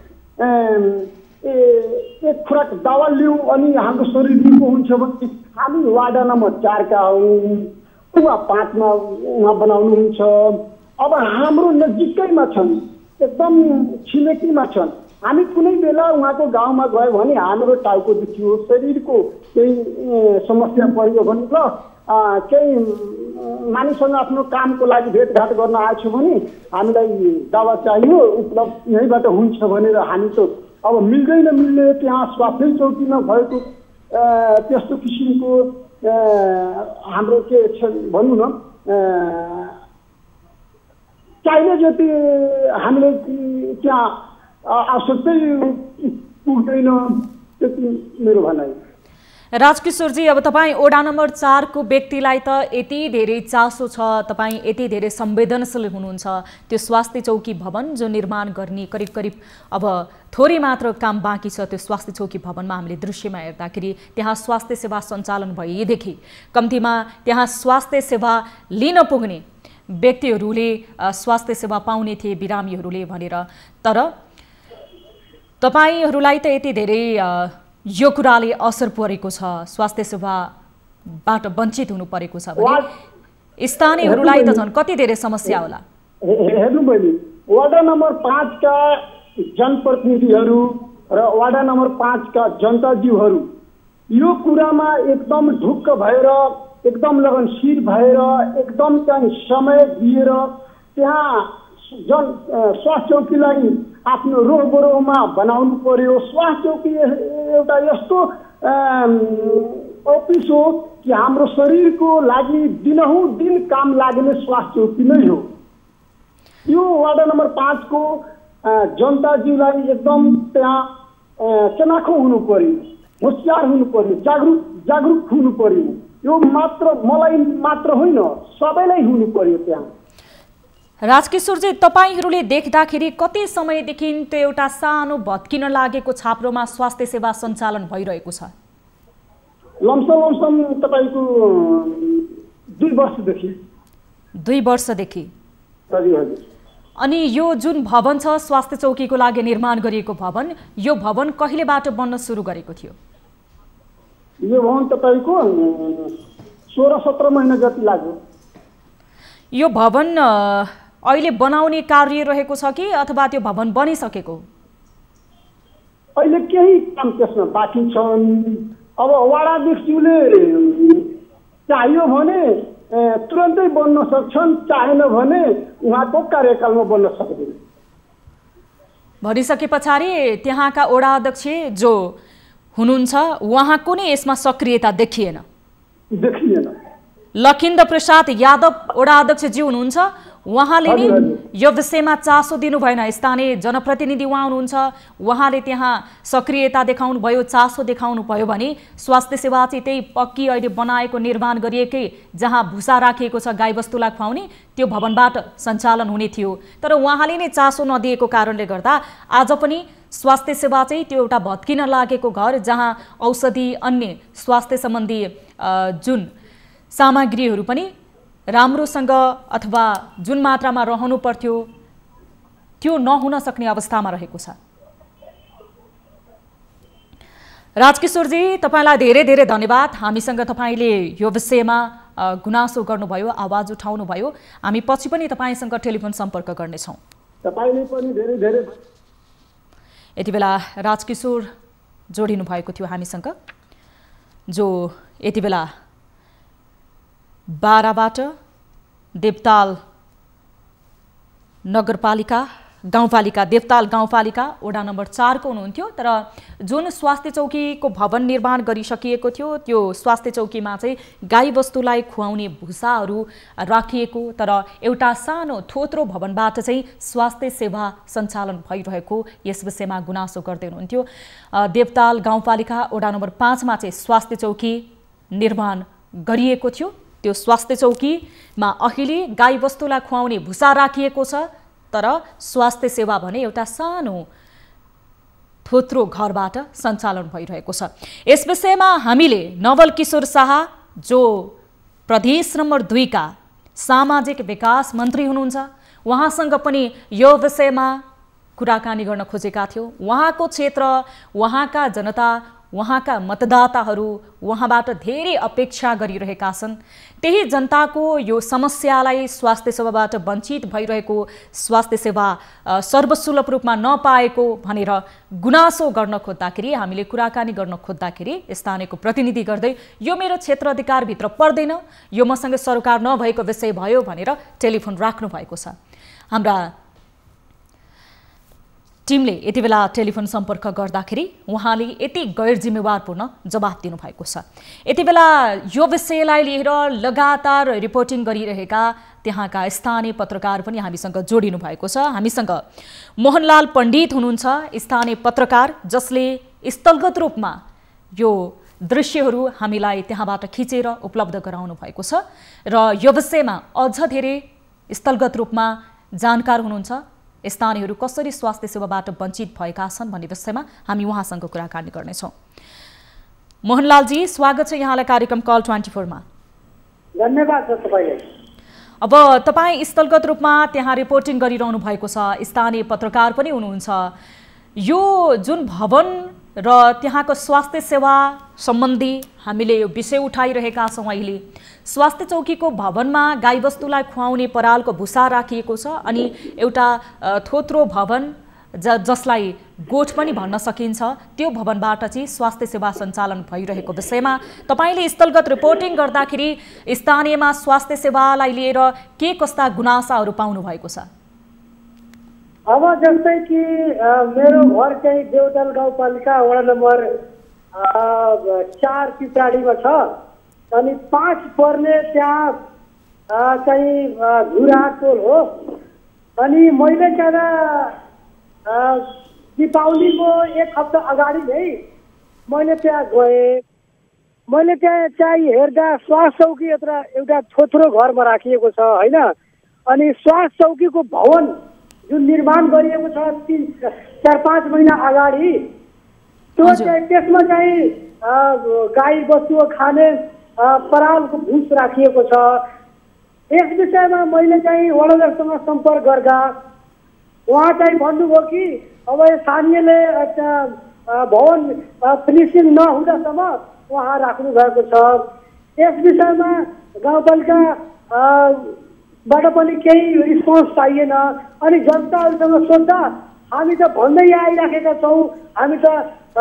एक खुराक दवा लिउँ अनि हाम्रो शरीर निको हुन्छ भने हामी वार्ड नम्बर चारका हौँ, उहाँ पाँचमा उहाँ बनाउनुहुन्छ। अब हाम्रो नजिकैमा छन्, एकदम छिमेकीमा छन्। हामी कुनै बेला उहाँको गाउँमा गयो भने हाम्रो टाउको दुख्यो, शरीरको केही समस्या पर्यो भने ल केही मानिससँग आफ्नो कामको लागि भेटघाट गर्न आएको भने हामीलाई दवा चाहियो, उपलब्ध यहीँबाट हुन्छ भनेर हामी त अब मिल्दैन मिल्ने त्यहाँ स्वास्थ्य चौकीमा भएको त्यस्तो किसिमको हाम्रो के छ भनौँ न चाहिने जति हामीले त्यहाँ आवश्यकतै पुग्दैन, त्यति मेरो भनाइ। राजकिशोरजी, अब तपाईँ वडा नम्बर चारको व्यक्तिलाई त यति धेरै चासो छ, तपाईँ यति धेरै संवेदनशील हुनुहुन्छ, त्यो स्वास्थ्य चौकी भवन जो निर्माण गर्ने करिब करिब अब थोरै मात्र काम बाँकी छ। त्यो स्वास्थ्य चौकी भवनमा हामीले दृश्यमा हेर्दाखेरि त्यहाँ स्वास्थ्य सेवा सञ्चालन भएदेखि कम्तीमा त्यहाँ स्वास्थ्य सेवा लिन पुग्ने व्यक्तिहरूले स्वास्थ्य सेवा पाउने थिए, बिरामीहरूले भनेर। तर तपाईहरूलाई त यति धेरै यो कुराले असर परेको छ, स्वास्थ्य सेवाबाट वञ्चित हुनु परेको छ भने स्थानीयहरूलाई त झन् कति धेरै समस्या होला। हेर्नु बहिनी, वार्ड नम्बर पाँचका जनप्रतिनिधिहरू र वार्ड नम्बर पाँचका जनताज्यूहरू यो कुरामा एकदम ढुक्क भएर एकदम लगनशील भएर एकदम चाहिँ समय दिएर त्यहाँ जन स्वास्थ्य चौकीलाई आफ्नो रोहबरोहमा बनाउनु पर्यो। स्वास्थ्य चौकी एउटा यस्तो अफिस हो कि हाम्रो शरीरको लागि दिनहुँ दिन काम लाग्ने स्वास्थ्य चौकी नै हो। यो वार्ड नम्बर पाँचको जनताज्यूलाई एकदम त्यहाँ चनाखो हुनु पर्यो, होसियार हुनु पर्यो, जागरुक जागरुक हुनु पर्यो। यो मात्र मलाई मात्र होइन, सबैलाई हुनु पर्यो त्यहाँ। राजकिशोरजी, तपाईहरूले देख्दाखेरि कति समयदेखि त्यो एउटा सानो भत्किन लागेको छाप्रोमा स्वास्थ्य सेवा सञ्चालन भइरहेको छ? लमसम लमसम तपाईँको दुई वर्षदेखि। दुई वर्षदेखि? हजुर हजुर। अनि यो जुन भवन छ स्वास्थ्य चौकीको लागि निर्माण गरिएको भवन, यो भवन कहिलेबाट बन्न सुरु गरेको थियो? यो भवन तपाईँको सोह्र सत्र महिना जति लाग्यो। यो भवन अहिले बनाउने कार्य रहेको छ कि अथवा त्यो भवन बनिसकेको? अहिले केही काम त्यसमा बाँकी छन्। अब वाडाध्यक्षज्यूले चाहियो भने तुरन्तै बन्न सक्छन्, चाहेन भने उहाँको कार्यकालमा बन्न सक्दैन। भनिसके पछाडि त्यहाँका वडा अध्यक्ष जो हुनुहुन्छ उहाँको नै यसमा सक्रियता देखिएन देखिएन लखिन्द्र प्रसाद यादव वडा अध्यक्षज्यू हुनुहुन्छ, उहाँले नै यो विषयमा चासो दिनु भएन। स्थानीय जनप्रतिनिधि उहाँ हुनुहुन्छ, उहाँले त्यहाँ सक्रियता देखाउनु भयो, चासो देखाउनु भयो भने स्वास्थ्य सेवा चाहिँ त्यही पक्की अहिले बनाएको निर्माण गरिएकै जहाँ भुसा राखिएको छ गाईबस्तुलाई खुवाउने त्यो भवनबाट सञ्चालन हुने थियो। तर उहाँले नै चासो नदिएको कारणले गर्दा आज पनि स्वास्थ्य सेवा चाहिँ त्यो एउटा भत्किन लागेको घर जहाँ औषधि अन्य स्वास्थ्य सम्बन्धी जुन सामग्रीहरू पनि राम्रोसँग अथवा जुन मात्रामा रहनु पर्थ्यो त्यो नहुन सक्ने अवस्थामा रहेको छ। राजकिशोरजी, तपाईलाई धेरै धेरै धन्यवाद। हामीसँग तपाईले यो विषयमा गुनासो गर्नुभयो, आवाज उठाउनुभयो। हामी पछि पनि तपाईसँग टेलिफोन सम्पर्क गर्नेछौँ। तपाईले पनि धेरै धेरै यति बेला राजकिशोर जोडिनु भएको थियो हामीसँग, जो यति बेला बाराबाट देवताल नगरपालिका गाउँपालिका देवताल गाउँपालिका वडा नम्बर चारको हुनुहुन्थ्यो। तर जुन स्वास्थ्य चौकीको भवन निर्माण गरिसकिएको थियो त्यो स्वास्थ्य चौकीमा चाहिँ गाईबस्तुलाई खुवाउने भुसाहरू राखिएको, तर एउटा सानो थोत्रो भवनबाट चाहिँ स्वास्थ्य सेवा सञ्चालन भइरहेको यस विषयमा गुनासो गर्दै हुनुहुन्थ्यो। देवताल गाउँपालिका वडा नम्बर पाँचमा चाहिँ स्वास्थ्य चौकी निर्माण गरिएको थियो। त्यो स्वास्थ्य चौकीमा अहिले गाईबस्तुलाई खुवाउने भुसा राखिएको छ, तर स्वास्थ्य सेवा भने एउटा सानो थोत्रो घरबाट सञ्चालन भइरहेको छ। यस विषयमा हामीले नवल किशोर शाह जो प्रदेश नम्बर दुईका सामाजिक विकास मन्त्री हुनुहुन्छ उहाँसँग पनि यो विषयमा कुराकानी गर्न खोजेका थियौँ। उहाँको क्षेत्र, उहाँका जनता, उहाँका मतदाताहरू उहाँबाट धेरै अपेक्षा गरिरहेका छन्। त्यही जनताको यो समस्यालाई स्वास्थ्य सेवाबाट वञ्चित भइरहेको, स्वास्थ्य सेवा सर्वसुलभ रूपमा नपाएको भनेर गुनासो गर्न खोज्दाखेरि, हामीले कुराकानी गर्न खोज्दाखेरि स्थानीयको प्रतिनिधि गर्दै यो मेरो क्षेत्र अधिकारभित्र पर्दैन, यो मसँग सरकार नभएको विषय भयो भनेर टेलिफोन राख्नु भएको छ। हाम्रा टिमले यति बेला टेलिफोन सम्पर्क गर्दाखेरि उहाँले यति गैर जिम्मेवारपूर्ण जवाफ दिनुभएको छ। यति बेला यो विषयलाई लिएर लगातार रिपोर्टिङ गरिरहेका त्यहाँका स्थानीय पत्रकार पनि हामीसँग जोडिनु भएको छ। हामीसँग मोहनलाल पण्डित हुनुहुन्छ, स्थानीय पत्रकार, जसले स्थलगत रूपमा यो दृश्यहरू हामीलाई त्यहाँबाट खिचेर उपलब्ध गराउनु भएको छ र यो विषयमा अझ धेरै स्थलगत रूपमा जानकार हुनुहुन्छ। स्थानीयहरू कसरी स्वास्थ्य सेवाबाट वञ्चित भएका छन् भन्ने विषयमा हामी उहाँसँग कुराकानी गर्नेछौँ। मोहनलालजी, स्वागत छ यहाँलाई कार्यक्रम कल ट्वेन्टी फोरमा। धन्यवाद छ तपाईलाई। अब तपाईँ स्थलगत रूपमा त्यहाँ रिपोर्टिङ गरिरहनु भएको छ, स्थानीय पत्रकार पनि हुनुहुन्छ। यो जुन भवन र त्यहाँको स्वास्थ्य सेवा सम्बन्धी हामीले यो विषय उठाइरहेका छौँ। अहिले स्वास्थ्य चौकीको भवनमा गाईबस्तुलाई खुवाउने परालको भुसा राखिएको छ अनि एउटा थोत्रो भवन ज जसलाई गोठ पनि भन्न सकिन्छ त्यो भवनबाट चाहिँ स्वास्थ्य सेवा सञ्चालन भइरहेको विषयमा तपाईँले स्थलगत रिपोर्टिङ गर्दाखेरि स्थानीयमा स्वास्थ्य सेवालाई लिएर के कस्ता गुनासाहरू पाउनु भएको छ? अब जस्तै कि मेरो घर चाहिँ देउतल गाउँपालिका वडा नम्बर चार पिपराडीमा छ अनि पाँच पर्ने त्यहाँ चाहिँ धुरा टोल हो। अनि मैले त्यहाँ दीपावलीको एक हप्ता अगाडि नै मैले त्यहाँ गएँ। मैले त्यहाँ चाहिँ हेर्दा स्वास्थ्य चौकी यत्र एउटा थोत्रो घरमा राखिएको छ होइन। अनि स्वास्थ्य चौकीको भवन जुन निर्माण गरिएको छ तिन चार पाँच महिना अगाडि त्यो चाहिँ त्यसमा चाहिँ गाई बस्तु खाने परालको भुस राखिएको छ। यस विषयमा मैले चाहिँ वडाध्यक्षसँग सम्पर्क गर्दा उहाँ चाहिँ भन्नुभयो कि अब स्थानीयले भवन फिनिसिङ नहुँदासम्म उहाँ राख्नु भएको छ। यस विषयमा गाउँपालिका बाट पनि केही रिस्पोन्स पाइएन। अनि जनताहरूसँग सोद्धा हामी त भन्दै आइराखेका छौँ, हामी त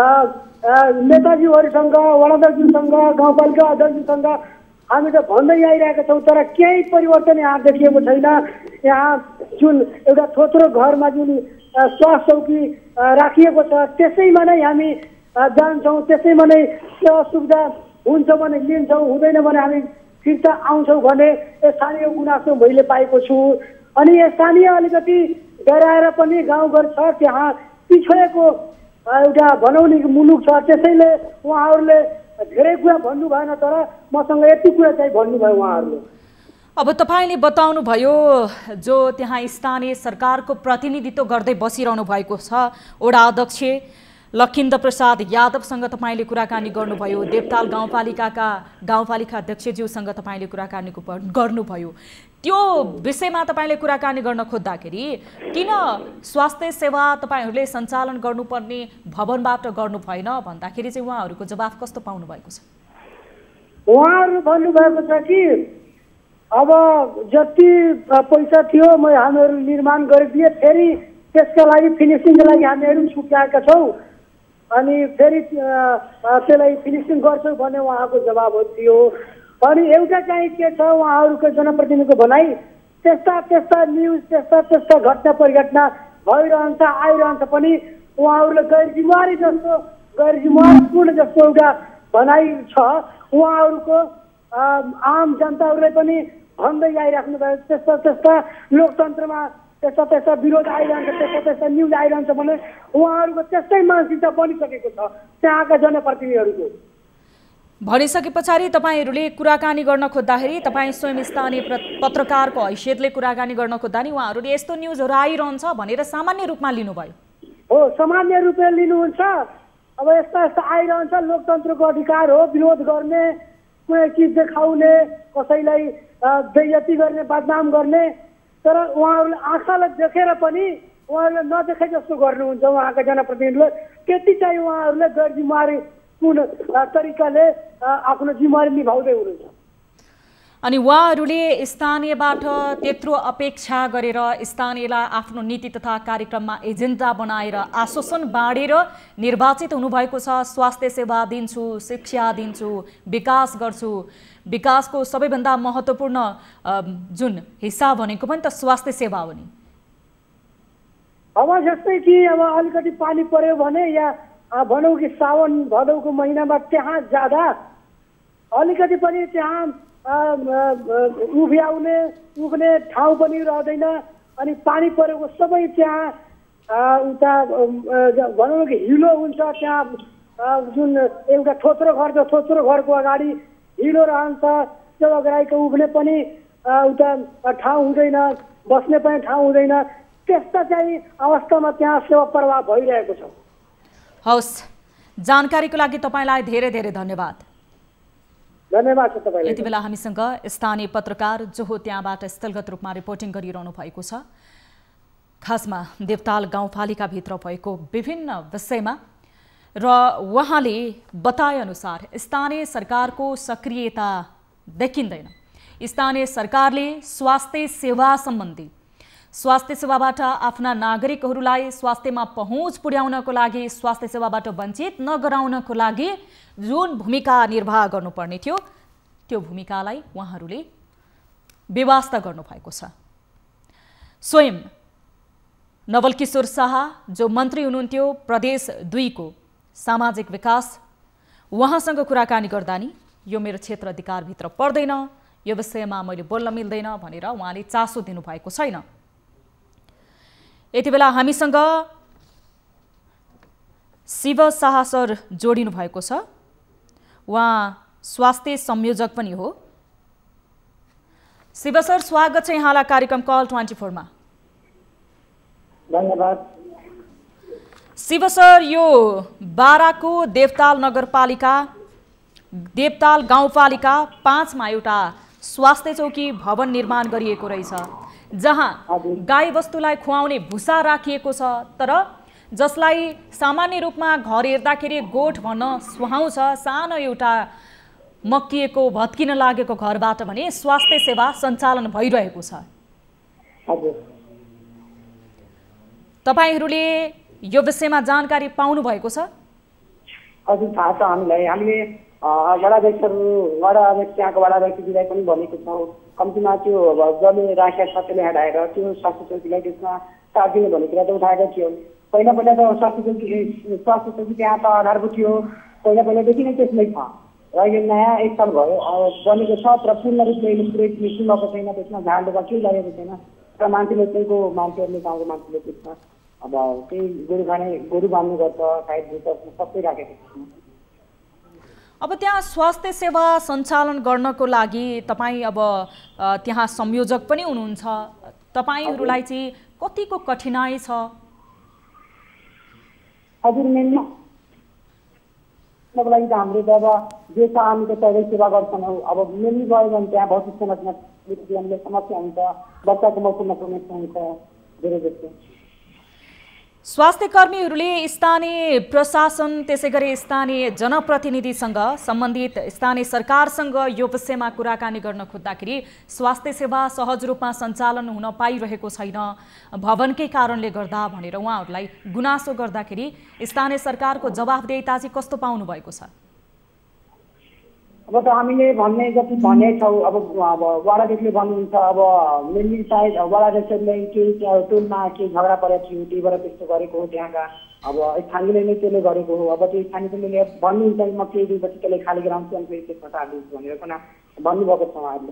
नेताजीहरूसँग वडाध्यक्षसँग गाउँपालिका अध्यक्षसँग हामी त भन्दै आइरहेका छौँ, तर केही परिवर्तन यहाँ देखिएको छैन। यहाँ जुन एउटा थोत्रो घरमा जुन स्वास्थ्य चौकी राखिएको छ त्यसैमा नै हामी जान्छौँ, त्यसैमा नै सेवा सुविधा हुन्छ भने लिन्छौँ, हुँदैन भने हामी फिर्ता आउँछौँ भने स्थानीय गुनासो मैले पाएको छु। अनि स्थानीय अलिकति डराएर पनि गाउँघर छ, त्यहाँ पिछडेको एउटा बनाउने मुलुक छ, त्यसैले उहाँहरूले धेरै कुरा भन्नु भएन, तर मसँग यति कुरा चाहिँ भन्नुभयो उहाँहरूले। अब तपाईँले बताउनु भयो जो त्यहाँ स्थानीय सरकारको प्रतिनिधित्व गर्दै बसिरहनु भएको छ वडा अध्यक्ष लखिन्द्र प्रसाद यादवसँग तपाईँले कुराकानी गर्नुभयो, देवताल गाउँपालिकाका गाउँपालिका अध्यक्षज्यूसँग तपाईँले कुराकानी गर्नुभयो। त्यो विषयमा तपाईँले कुराकानी गर्न खोज्दाखेरि किन स्वास्थ्य सेवा तपाईँहरूले सञ्चालन गर्नुपर्ने भवनबाट गर्नु भएन भन्दाखेरि चाहिँ उहाँहरूको जवाफ कस्तो पाउनु भएको छ? उहाँहरू भन्नुभएको छ कि अब जति पैसा थियो म हामीहरू निर्माण गरिदिए, फेरि त्यसका लागि फिनिसिङको लागि हामीहरू छुट्याएका छौँ अनि फेरि त्यसलाई फिनिसिङ गर्छौँ भन्ने उहाँको जवाब थियो। अनि एउटा चाहिँ के छ उहाँहरूको जनप्रतिनिधिको भनाइ त्यस्ता त्यस्ता न्युज त्यस्ता त्यस्ता घटना परिघटना भइरहन्छ आइरहन्छ पनि उहाँहरूले गैर जिम्मेवारी जस्तो गैर जिम्मेवारीपूर्ण जस्तो एउटा भनाइ छ। उहाँहरूको आम जनताहरूले पनि भन्दै आइराख्नु भयो त्यस्ता त्यस्ता लोकतन्त्रमा त्यस्ता त्यस्ता विरोध आइरहन्छ, त्यस्ता त्यस्ता न्युज आइरहन्छ भने उहाँहरूको त्यस्तै मानसिकता बनिसकेको छ त्यहाँका जनप्रतिनिधिहरूको। भनिसके पछाडि तपाईँहरूले कुराकानी गर्न खोज्दाखेरि तपाईँ स्वयं स्थानीय पत्रकारको हैसियतले कुराकानी गर्न खोज्दा नि उहाँहरूले यस्तो न्युजहरू आइरहन्छ भनेर सामान्य रूपमा लिनुभयो? हो, सामान्य रूपमा लिनुहुन्छ। अब यस्ता यस्ता आइरहन्छ, लोकतन्त्रको अधिकार हो विरोध गर्ने, कुनै चिज देखाउने, कसैलाई बेइज्जती गर्ने, बदनाम गर्ने, तर उहाँहरूले आँखालाई देखेर पनि उहाँहरूले नदेखे जस्तो गर्नुहुन्छ उहाँका जनप्रतिनिधिले। त्यति चाहिँ उहाँहरूले गैर जिम्मेवारी पूर्ण तरिकाले आफ्नो जिम्मेवारी निभाउँदै हुनुहुन्छ। अनि उहाँहरूले स्थानीयबाट त्यत्रो अपेक्षा गरेर स्थानीयलाई आफ्नो नीति तथा कार्यक्रममा एजेन्डा बनाएर आश्वासन बाँडेर निर्वाचित हुनुभएको छ। स्वास्थ्य सेवा दिन्छु, शिक्षा दिन्छु, विकास गर्छु, विकासको सबैभन्दा महत्त्वपूर्ण जुन हिस्सा भनेको पनि त स्वास्थ्य सेवा हो नि। अब जस्तै कि अब अलिकति पानी पर्यो भने या भनौँ कि सावन भदौको महिनामा त्यहाँ जाँदा अलिकति पनि त्यहाँ उभ्याउने उग्ने ठाउँ पनि रहँदैन। अनि पानी परेको सबै त्यहाँ उता भनौँ कि हिलो हुन्छ, त्यहाँ जुन एउटा थोत्रो घर छ थोत्रो घरको अगाडि हिलो रहन्छ, त्यो अगाडिको उग्ने पनि उता ठाउँ हुँदैन, बस्ने पनि ठाउँ हुँदैन। त्यस्ता चाहिँ अवस्थामा त्यहाँ सेवा प्रवाह भइरहेको छ। हवस्, जानकारीको लागि तपाईँलाई धेरै धेरै धन्यवाद। धन्यवाद छ तपाईँलाई। यति बेला हामीसँग स्थानीय पत्रकार जो हो त्यहाँबाट स्थलगत रूपमा रिपोर्टिङ गरिरहनु भएको छ, खासमा देवताल गाउँपालिकाभित्र भएको विभिन्न विषयमा, र उहाँले बताएअनुसार स्थानीय सरकारको सक्रियता देखिँदैन। स्थानीय सरकारले स्वास्थ्य सेवा सम्बन्धी स्वास्थ्य सेवाबाट आफ्ना नागरिकहरूलाई स्वास्थ्यमा पहुँच पुर्याउनको लागि स्वास्थ्य सेवाबाट वञ्चित नगराउनको लागि जुन भूमिका निर्वाह गर्नुपर्ने थियो त्यो भूमिकालाई उहाँहरूले बेवास्ता गर्नुभएको छ। स्वयं नवलकिशोर शाह जो मन्त्री हुनुहुन्थ्यो प्रदेश दुईको सामाजिक विकास, उहाँसँग कुराकानी गर्दा नि यो मेरो क्षेत्र अधिकारभित्र पर्दैन, यो विषयमा मैले बोल्न मिल्दैन भनेर उहाँले चासो दिनुभएको छैन। यति बेला हामीसँग शिव शाह सर जोडिनु भएको छ। उहाँ स्वास्थ्य संयोजक पनि हो। शिव सर, स्वागत छ यहाँलाई कार्यक्रम कल ट्वेन्टी फोरमा। धन्यवाद। शिव सर, यो बाराको देवताल नगरपालिका देवताल गाउँपालिका पाँचमा एउटा स्वास्थ्य चौकी भवन निर्माण गरिएको रहेछ, जहाँ गाई वस्तुलाई खुवाउने भुसा राखिएको छ, तर जसलाई सामान्य रूपमा घर हेर्दाखेरि गोठ भन्न सुहाउँछ, सानो एउटा मक्किएको भत्किन लागेको घरबाट भने स्वास्थ्य सेवा सञ्चालन भइरहेको छ। तपाईहरूले यो विषयमा जानकारी पाउनु भएको छ? हजुर, थाहा छ हामीलाई। हामीले वडाध्यक्षहरू वडा अध्यक्ष त्यहाँको वडा अध्यक्षजीलाई पनि भनेको छौँ, कम्तीमा त्यो जसले राखेका छ त्यसले हटाएर त्यो स्वास्थ्य चौकीलाई त्यसमा साथ दिने भन्ने कुरा त उठाएका थियौँ। पहिला पहिला त स्वास्थ्य चौकी स्वास्थ्य चौकी त्यहाँ त आधारको थियो, पहिला पहिलादेखि नै त्यसमै छ र यो नयाँ एक साल भयो बनेको छ, तर पूर्ण रूपले इलिस्ट्रेट मिसिन भएको छैन, त्यसमा झाडुवा केही लागेको छैन र मान्छेले त्यहीको मान्छेहरूले गाउँको मान्छेले त्यसमा अब त्यही गोरु खाने गोरु बाँध्ने गर्छ, साइड सबै राखेको छ। अब त्यहाँ स्वास्थ्य सेवा सञ्चालन गर्नको लागि तपाईँ अब त्यहाँ संयोजक पनि हुनुहुन्छ, तपाईँहरूलाई चाहिँ कतिको कठिनाई छ? हजुर, मेनली लागि त हाम्रो त अब जे छ हामी त सबै सेवा गर्छौँ। अब मेनली गयो भने त्यहाँ भौतिक समस्या समस्या हुन्छ, बच्चाको मौसममा समस्या हुन्छ धेरै जस्तो। स्वास्थ्य कर्मीहरूले स्थानीय प्रशासन त्यसै गरी स्थानीय जनप्रतिनिधिसँग सम्बन्धित स्थानीय सरकारसँग यो विषयमा कुराकानी गर्न खोज्दाखेरि स्वास्थ्य सेवा सहज रूपमा सञ्चालन हुन पाइरहेको छैन भवनकै कारणले गर्दा भनेर उहाँहरूलाई गुनासो गर्दाखेरि स्थानीय सरकारको जवाफदेहिता चाहिँ कस्तो पाउनु भएको छ? अब त हामीले भन्ने जति भनेछौँ, अब वडाध्यक्षले भन्नुहुन्छ अब मेनली सायद वडाध्यक्षले केही टोलमा केही झगडा परेको थियो, त्यही भएर त्यस्तो गरेको हो। त्यहाँका अब स्थानीयले नै त्यसले गरेको हो। अब त्यो स्थानीयले भन्नुहुन्छ म केही दिनपछि त्यसले खाली गराउँछु अनि फेरि त्यसबाट हालिदिन्छु भनेर पनि भन्नुभएको छ उहाँहरूले।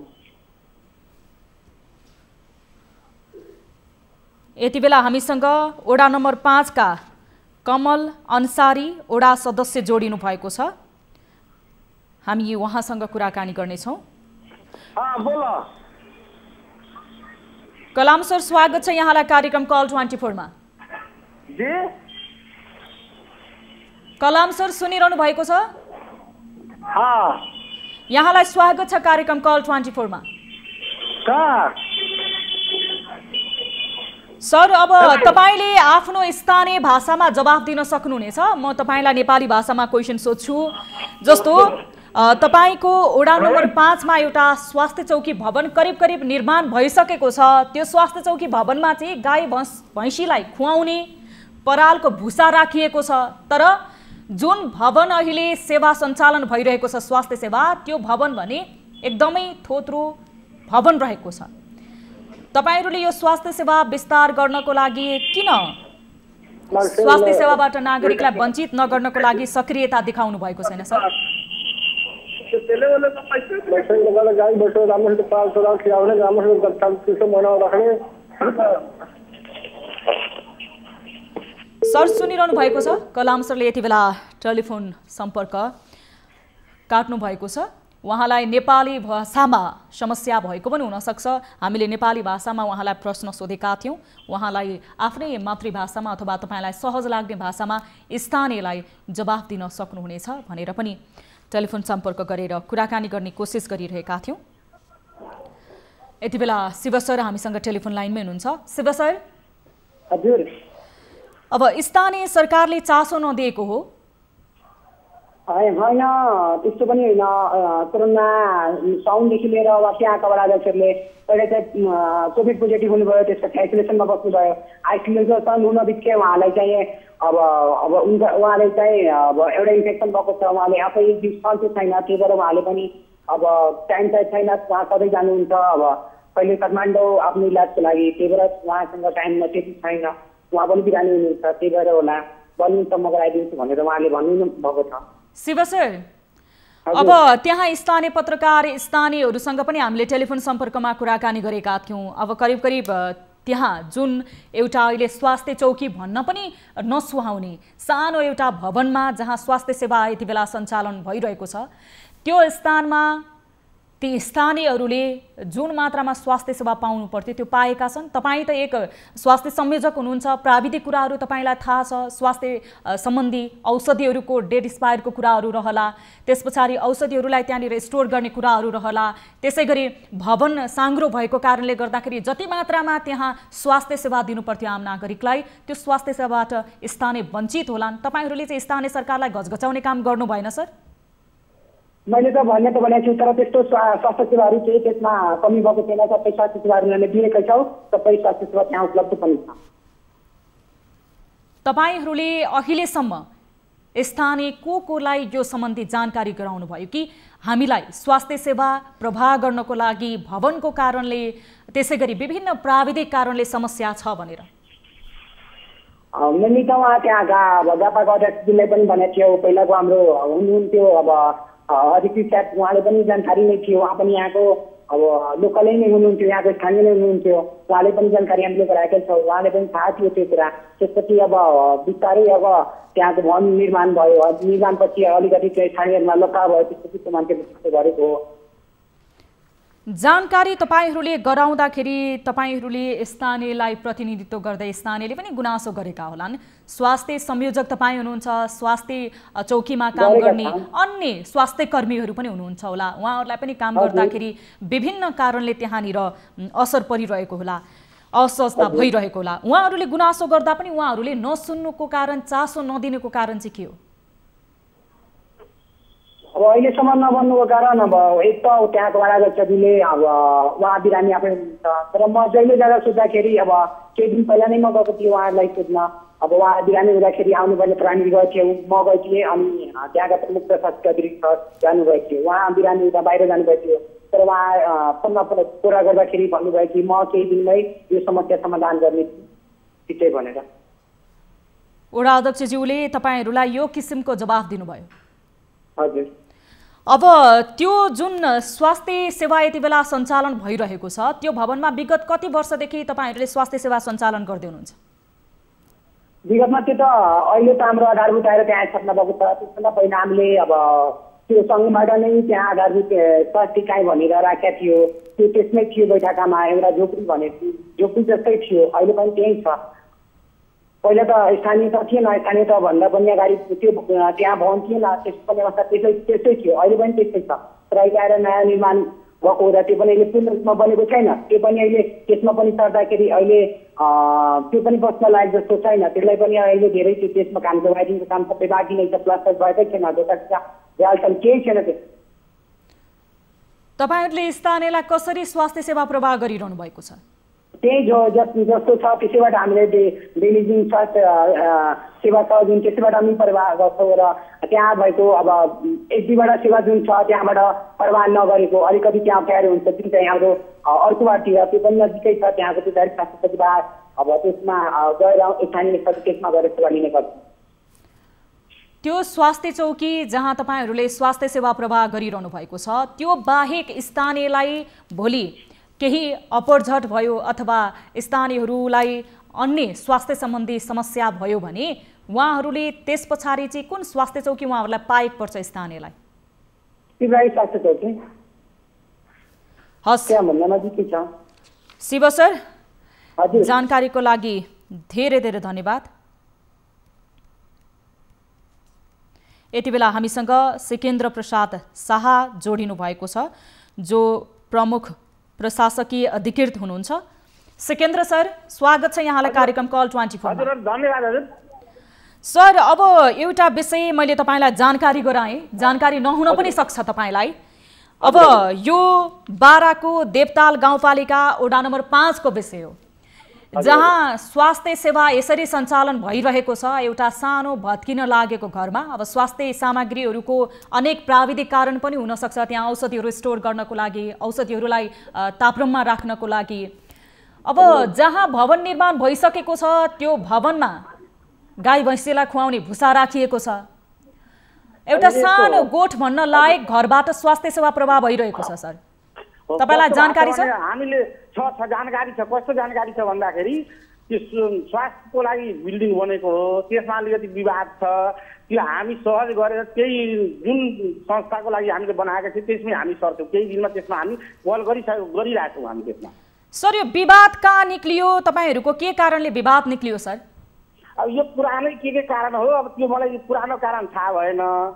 यति बेला हामीसँग वडा नम्बर पाँचका कमल अन्सारी वडा सदस्य जोडिनु भएको छ। हामी उहाँसँग कुराकानी गर्नेछौँ। कलाम सर, स्वागत छ यहाँलाई कार्यक्रम कल ट्वेन्टी फोरमा। कलाम सर, सुनिरहनु भएको छ? यहाँलाई स्वागत छ कार्यक्रम कल ट्वेन्टी फोरमा। सर, अब तपाईँले आफ्नो स्थानीय भाषामा जवाफ दिन सक्नुहुनेछ। म तपाईँलाई नेपाली भाषामा क्वेसन सोध्छु। जस्तो तपाईको वडा नम्बर पाँचमा एउटा स्वास्थ्य चौकी भवन करिब करिब निर्माण भइसकेको छ। त्यो स्वास्थ्य चौकी भवनमा चाहिँ गाई भैँस भैँसीलाई खुवाउने परालको भुसा राखिएको छ, तर जुन भवन अहिले सेवा सञ्चालन भइरहेको छ स्वास्थ्य सेवा, त्यो भवन भने एकदमै थोत्रो भवन रहेको छ। तपाईहरूले यो स्वास्थ्य सेवा विस्तार गर्नको लागि किन स्वास्थ्य सेवाबाट नागरिकलाई वञ्चित नगर्नको लागि सक्रियता देखाउनु भएको छैन सर? गाई बटो राम्रोसित पाल्छोरा खिलाउने, राम्रोसित चिसो महिनामा राख्ने। सर, सुनिरहनु भएको छ? कलाम सरले यति बेला टेलिफोन सम्पर्क काट्नु भएको छ। उहाँलाई नेपाली भाषामा समस्या भएको पनि हुनसक्छ। हामीले नेपाली भाषामा उहाँलाई प्रश्न सोधेका थियौँ। उहाँलाई आफ्नै मातृभाषामा अथवा तपाईँलाई सहज लाग्ने भाषामा स्थानीयलाई जवाफ दिन सक्नुहुनेछ भनेर पनि टेलिफोन सम्पर्क गरेर कुराकानी गर्ने कोसिस गरिरहेका थियौँ। यति बेला शिव सर हामीसँग टेलिफोन लाइनमै हुनुहुन्छ। शिव सर, हजुर, अब स्थानीय सरकारले चासो नदिएको हो, होइन त्यस्तो पनि होइन। कोरोना साउन्डदेखि लिएर वा त्यहाँका वडाध्यक्षहरूले पहिला चाहिँ कोभिड पोजिटिभ हुनुभयो, त्यसपछि आइसोलेसनमा बस्नुभयो। आइसोलेसन हुन बित्तिकै उहाँलाई चाहिँ अब अब उनका उहाँले चाहिँ अब एउटा इन्फेक्सन भएको छ, उहाँले आफै सन्चो छैन, त्यही भएर उहाँले पनि अब टाइम चाहिँ छैन, उहाँ सधैँ जानुहुन्छ अब कहिले काठमाडौँ आफ्नो इलाजको लागि, त्यही भएर उहाँसँग टाइममा त्यति छैन, उहाँ पनि बिरामी हुनुहुन्छ, त्यही भएर होला बलिउडसम्म गराइदिन्छु भनेर उहाँले भन्नु भएको छ। शिव सर, अब त्यहाँ स्थानीय पत्रकार स्थानीयहरूसँग पनि हामीले टेलिफोन सम्पर्कमा कुराकानी गरेका थियौँ। अब करिब करिब त्यहाँ जुन एउटा अहिले स्वास्थ्य चौकी भन्न पनि नसुहाउने सानो एउटा भवनमा जहाँ स्वास्थ्य सेवा यति बेला सञ्चालन भइरहेको छ, त्यो स्थानमा ती स्थानीयहरूले जुन मात्रामा स्वास्थ्य सेवा पाउनु पर्थ्यो त्यो पाएका छन्? तपाईँ त एक स्वास्थ्य संयोजक हुनुहुन्छ, प्राविधिक कुराहरू तपाईँलाई थाहा छ, स्वास्थ्य सम्बन्धी औषधिहरूको डेट एक्सपायरको कुराहरू रहला, त्यस पछाडि औषधिहरूलाई त्यहाँनिर स्टोर गर्ने कुराहरू रहला, त्यसै गरी भवन साङ्ग्रो भएको कारणले गर्दाखेरि जति मात्रामा त्यहाँ स्वास्थ्य सेवा दिनुपर्थ्यो आम नागरिकलाई त्यो स्वास्थ्य सेवाबाट स्थानीय वञ्चित होलान्। तपाईँहरूले चाहिँ स्थानीय सरकारलाई घचघचाउने काम गर्नु भएन सर? मैले त भन्ने त भनेको छु, तर त्यस्तो स्वास्थ्य सेवाहरू चाहिँ त्यसमा कमी भएको छैन। सबै स्वास्थ्य सेवाहरू हामीले दिएकै छौँ, सबै स्वास्थ्य सेवा त्यहाँ उपलब्ध पनि छ। तपाईँहरूले अहिलेसम्म स्थानीय को कोलाई यो सम्बन्धी जानकारी गराउनु भयो कि हामीलाई स्वास्थ्य सेवा प्रवाह गर्नको लागि भवनको कारणले त्यसै गरी विभिन्न प्राविधिक कारणले समस्या छ भनेर? मैले त उहाँ त्यहाँका जापाका अध्यक्षजीले पनि भनेको थियो, पहिलाको हाम्रो हुनुहुन्थ्यो अब अधिकृत साहब, उहाँले पनि जानकारी नै थियो, उहाँ पनि यहाँको अब लोकलै नै हुनुहुन्थ्यो, यहाँको स्थानीय नै हुनुहुन्थ्यो, उहाँले पनि जानकारी हामीले गराएकै छौँ, उहाँले पनि थाहा थियो त्यो कुरा। त्यसपछि अब बिस्तारै अब त्यहाँको भवन निर्माण भयो, निर्माणपछि अलिकति चाहिँ स्थानीयमा लक्का भयो, त्यसपछि त्यो मान्छे गरेको हो। जानकारी तपाईँहरूले गराउँदाखेरि तपाईँहरूले स्थानीयलाई प्रतिनिधित्व गर्दै स्थानीयले पनि गुनासो गरेका होलान्। स्वास्थ्य संयोजक तपाईँ हुनुहुन्छ, स्वास्थ्य चौकीमा काम गर्ने अन्य स्वास्थ्य कर्मीहरू पनि हुनुहुन्छ होला, उहाँहरूलाई पनि काम गर्दाखेरि विभिन्न कारणले त्यहाँनिर असर परिरहेको होला, असहजता भइरहेको होला। उहाँहरूले गुनासो गर्दा पनि उहाँहरूले नसुन्नुको कारण, चासो नदिनुको कारण चाहिँ के हो? अब अहिलेसम्म नबन्नुको कारण अब एक त त्यहाँको वडाध्यक्षजीले अब उहाँ बिरामी आफै हुनुहुन्छ, तर म जहिले जाँदा सोद्धाखेरि अब केही दिन पहिला नै म गएको थिएँ उहाँहरूलाई सोध्न। अब उहाँ बिरामी हुँदाखेरि आउनुपर्ने प्राणी गएको थियो, म गएको थिएँ, अनि त्यहाँका प्रमुख प्रशासक अतिरिक्त जानुभएको थियो, उहाँ बिरामी हुँदा बाहिर जानुभएको थियो, तर उहाँ फोनमा कुरा गर्दाखेरि भन्नुभयो कि म केही दिनमै यो समस्या समाधान गर्ने छिट्टै भनेर। वडा अध्यक्षज्यूले तपाईँहरूलाई यो किसिमको जवाफ दिनुभयो? हजुर। अब त्यो जुन स्वास्थ्य सेवा यति बेला सञ्चालन भइरहेको छ त्यो भवनमा विगत कति वर्षदेखि तपाईँहरूले स्वास्थ्य सेवा सञ्चालन गर्दै हुनुहुन्छ? विगतमा त्यो त अहिले त हाम्रो आधारभूत आएर त्यहाँ स्थापना भएको छ, त्यसभन्दा पहिला हामीले अब त्यो सङ्घबाट नै त्यहाँ आधारभूत स्वास्थ्य इकाइ भनेर राखेका थियो, त्यो त्यसमै थियो बैठकामा एउटा झोपडी भने झोपडी जस्तै थियो, अहिले पनि त्यही छ। पहिला त स्थानीय त थिएन, स्थानीय त भन्दा पनि अगाडि त्यो त्यहाँ भवन थिएन, त्यसको पनि अवस्था त्यसै त्यस्तै थियो, अहिले पनि त्यस्तै छ। तर अहिले आएर नयाँ निर्माण भएको हुँदा त्यो पनि अहिले पूर्ण रूपमा बनेको छैन, त्यो पनि अहिले त्यसमा पनि सर्दाखेरि अहिले त्यो पनि बस्न लायक जस्तो छैन, त्यसलाई पनि अहिले धेरै त्यसमा काम वायरिङको काम सबै बाँकी नै छ, प्लास्टर भएकै छैन, ढोका केही छैन। त्यो तपाईँहरूले स्थानीयलाई कसरी स्वास्थ्य सेवा प्रवाह गरिरहनु भएको छ? त्यही जो जस्तो छ त्यसैबाट हामीले डेली जुन स्वास्थ्य सेवा छ जुन त्यसैबाट हामी प्रवाह गर्छौँ र त्यहाँ भएको अब एक दुईवटा सेवा जुन छ त्यहाँबाट प्रवाह नगरेको अलिकति त्यहाँ अप्ठ्यारो हुन्छ, जुन चाहिँ हाम्रो अर्को बाटतिर त्यो पनि नजिकै छ, त्यहाँको त्यो डाइरेक्ट स्वास्थ्य सेवा अब त्यसमा गएर स्थानीय त्यसमा गएर सेवा लिने गर्छ। त्यो स्वास्थ्य चौकी जहाँ तपाईँहरूले स्वास्थ्य सेवा प्रवाह गरिरहनु भएको छ त्यो बाहेक स्थानीयलाई भोलि केही अपरझट भयो अथवा स्थानीयहरूलाई अन्य स्वास्थ्य सम्बन्धी समस्या भयो भने उहाँहरूले त्यस पछाडि चाहिँ कुन स्वास्थ्य चौकी उहाँहरूलाई पाएको पर्छ स्थानीयलाई? स्वास्थ्य चौकी। हस् शिव सर, जानकारीको लागि धेरै धेरै धन्यवाद। यति बेला हामीसँग सिकेन्द्र प्रसाद शाह जोडिनु भएको छ जो प्रमुख प्रशासकीय अधिकृत हुनुहुन्छ। सिकेन्द्र सर, स्वागत छ यहाँलाई कार्यक्रम कल ट्वेन्टी फोर। हजुर धन्यवाद। हजुर सर अब एउटा विषय मैले तपाईलाई जानकारी गराएँ, जानकारी नहुन पनि सक्छ तपाईलाई। अब यो बाराको देवताल गाउँपालिका वडा नम्बर पाँच को विषय हो, जहाँ स्वास्थ्य सेवा यसरी सञ्चालन भइरहेको छ। एउटा सानो भत्किन लागेको घरमा अब स्वास्थ्य सामग्रीहरूको अनेक प्राविधिक कारण पनि हुन सक्छ, त्यहाँ औषधिहरू स्टोर गर्नको लागि, औषधिहरूलाई तापक्रममा राख्नको लागि। अब जहाँ भवन निर्माण भइसकेको छ त्यो भवनमा गाई भैँसीलाई खुवाउने भुसा राखिएको छ। एउटा सानो गोठ भन्न लायक घरबाट स्वास्थ्य सेवा प्रवाह भइरहेको छ। सर तपाईलाई जानकारी छ? हामीले छ छ जानकारी छ। कस्तो जानकारी छ भन्दाखेरि त्यो स्वास्थ्यको लागि बिल्डिङ बनेको हो, त्यसमा अलिकति विवाद छ। त्यो हामी सहज गरेर त्यही जुन संस्थाको लागि हामीले बनाएका थियौँ त्यसमै हामी सर्छौँ। केही दिनमा त्यसमा हामी पहल गरिसकेको गरिरहेछौँ हामी त्यसमा। सर यो विवाद कहाँ निक्लियो, तपाईँहरूको के कारणले विवाद निक्लियो सर? अब यो पुरानै के के कारण हो, अब त्यो मलाई पुरानो कारण थाहा भएन,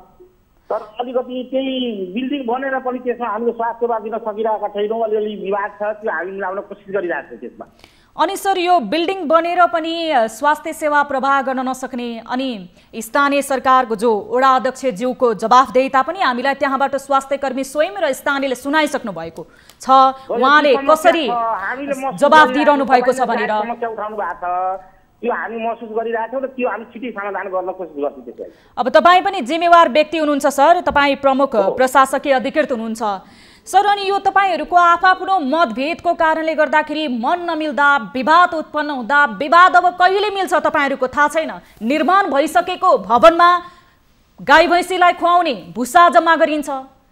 तर अलिकति त्यही बिल्डिङ बनेर पनि त्यसमा हामीले स्वास्थ्य सेवा दिन सकिरहेका छैनौँ। अलिअलि विवाद छ, त्यो हामी मिलाउन कोसिस गरिरहेको छौँ त्यसमा। अनि सर यो बिल्डिङ बनेर पनि स्वास्थ्य सेवा प्रवाह गर्न नसक्ने अनि स्थानीय सरकारको जो वडा अध्यक्ष ज्यूको जवाफदेहिता पनि हामीलाई त्यहाँबाट स्वास्थ्य कर्मी स्वयं र स्थानीयले सुनाइसक्नु भएको छ। उहाँले कसरी जवाफ दिइरहनु भएको छ भनेर समस्या उठाउनु भएको छ, त्यो हामी महसुस गरिरहेछौँ र त्यो हामी छिटै समाधान गर्न कोसिस गर्छौँ त्यसलाई। अब तपाईँ पनि जिम्मेवार व्यक्ति हुनुहुन्छ सर, तपाईँ प्रमुख प्रशासकीय अधिकृत हुनुहुन्छ सर। अनि यो तपाईँहरूको आफआफ्नो मतभेदको कारणले गर्दाखेरि मन नमिल्दा विवाद उत्पन्न हुँदा, विवाद अब कहिले मिल्छ तपाईँहरूको थाहा छैन। निर्माण भइसकेको भवनमा गाई भैँसीलाई खुवाउने भुसा जम्मा गरिन्छ,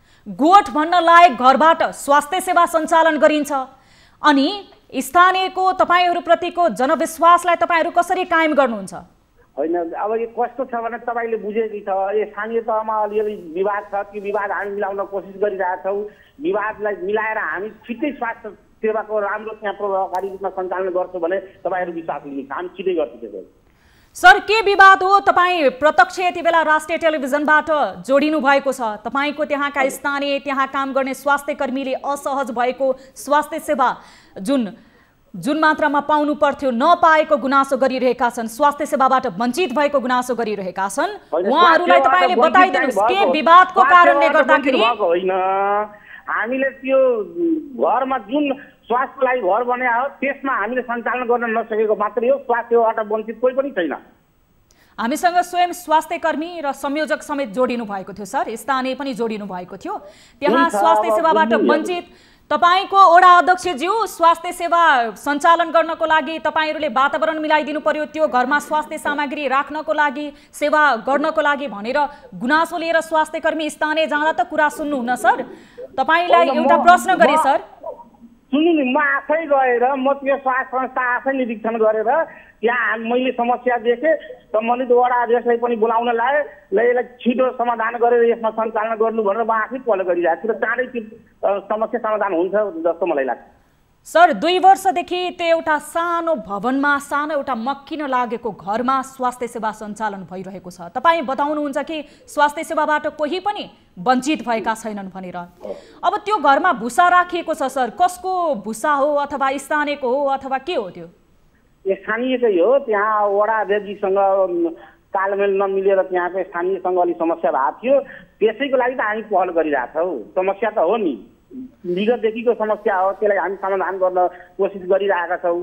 गोठ भन्न लायक घरबाट स्वास्थ्य सेवा सञ्चालन गरिन्छ। अनि स्थानीयको तपाईँहरूप्रतिको जनविश्वासलाई तपाईँहरू कसरी कायम गर्नुहुन्छ? होइन अब यो कस्तो छ भने तपाईँले बुझेकै छ, यो स्थानीय तहमा अलिअलि विवाद छ, त्यो विवाद हामी मिलाउन कोसिस गरिरहेछौँ। विवादलाई मिलाएर हामी छिट्टै स्वास्थ्य सेवाको राम्रो त्यहाँ प्रभावकारी रूपमा सञ्चालन गर्छौँ भने तपाईँहरू विश्वास लिनुहुन्छ, हामी छिट्टै गर्छौँ त्यसलाई। सर के विवाद हो? तपाईँ प्रत्यक्ष यति बेला राष्ट्रिय टेलिभिजनबाट जोडिनु भएको छ। तपाईँको त्यहाँका स्थानीय, त्यहाँ काम गर्ने स्वास्थ्य कर्मीले असहज भएको स्वास्थ्य सेवा जुन जुन मात्रामा पाउनु पर्थ्यो नपाएको गुनासो गरिरहेका छन्, स्वास्थ्य सेवाबाट वञ्चित भएको गुनासो गरिरहेका छन्। उहाँहरूलाई तपाईँले बताइदिनुहोस् के विवादको कारणले गर्दाखेरि होइन। हामीले त्यो घरमा जुन स्वास्थ्यको लागि घर बनाए हो त्यसमा हामीले सञ्चालन गर्न नसकेको मात्रै हो, स्वास्थ्य सेवाबाट वञ्चित कोही पनि छैन। हामीसँग स्वयं स्वास्थ्य कर्मी र संयोजक समेत जोडिनु भएको थियो सर, स्थानीय पनि जोडिनु भएको थियो। त्यहाँ स्वास्थ्य सेवाबाट वञ्चित तपाईको वडा अध्यक्षज्यू स्वास्थ्य सेवा सञ्चालन गर्नको लागि तपाईहरूले वातावरण मिलाइदिनु पर्यो, त्यो घरमा स्वास्थ्य सामग्री राख्नको लागि, सेवा गर्नको लागि भनेर गुनासो लिएर स्वास्थ्य कर्मी स्थानीय जाँदा त कुरा सुन्नुहुन्न सर। तपाईलाई एउटा प्रश्न गरे सर। सुन्नु नि, म आफै गएर म त्यो स्वास्थ्य संस्था आफै निरीक्षण गरेर यहाँ मैले समस्या देखेँ, सम्बन्धित वडा अध्यक्षलाई पनि बोलाउन लाएँ, ल यसलाई छिटो समाधान गरेर यसमा सञ्चालन गर्नु भनेर म आफै पहल गरिरहेको छु र चाँडै त्यो समस्या समाधान हुन्छ जस्तो मलाई लाग्छ। सर दुई वर्षदेखि त्यो एउटा सानो भवनमा, सानो एउटा मक्किन लागेको घरमा स्वास्थ्य सेवा सञ्चालन भइरहेको छ। तपाईँ बताउनुहुन्छ कि स्वास्थ्य सेवाबाट कोही पनि वञ्चित भएका छैनन् भनेर। अब त्यो घरमा भुसा राखिएको छ सर, कसको भुसा हो अथवा स्थानीयको हो अथवा के हो? त्यो स्थानीयकै हो। त्यहाँ वडा अध्यक्षजीसँग तालमेल नमिलेर त्यहाँको स्थानीयसँग अलिक समस्या भएको थियो, त्यसैको लागि त हामी पहल गरिरहेछौँ। समस्या त हो नि, विगतदेखिको समस्या हो, त्यसलाई हामी समाधान गर्न कोसिस गरिरहेका छौँ।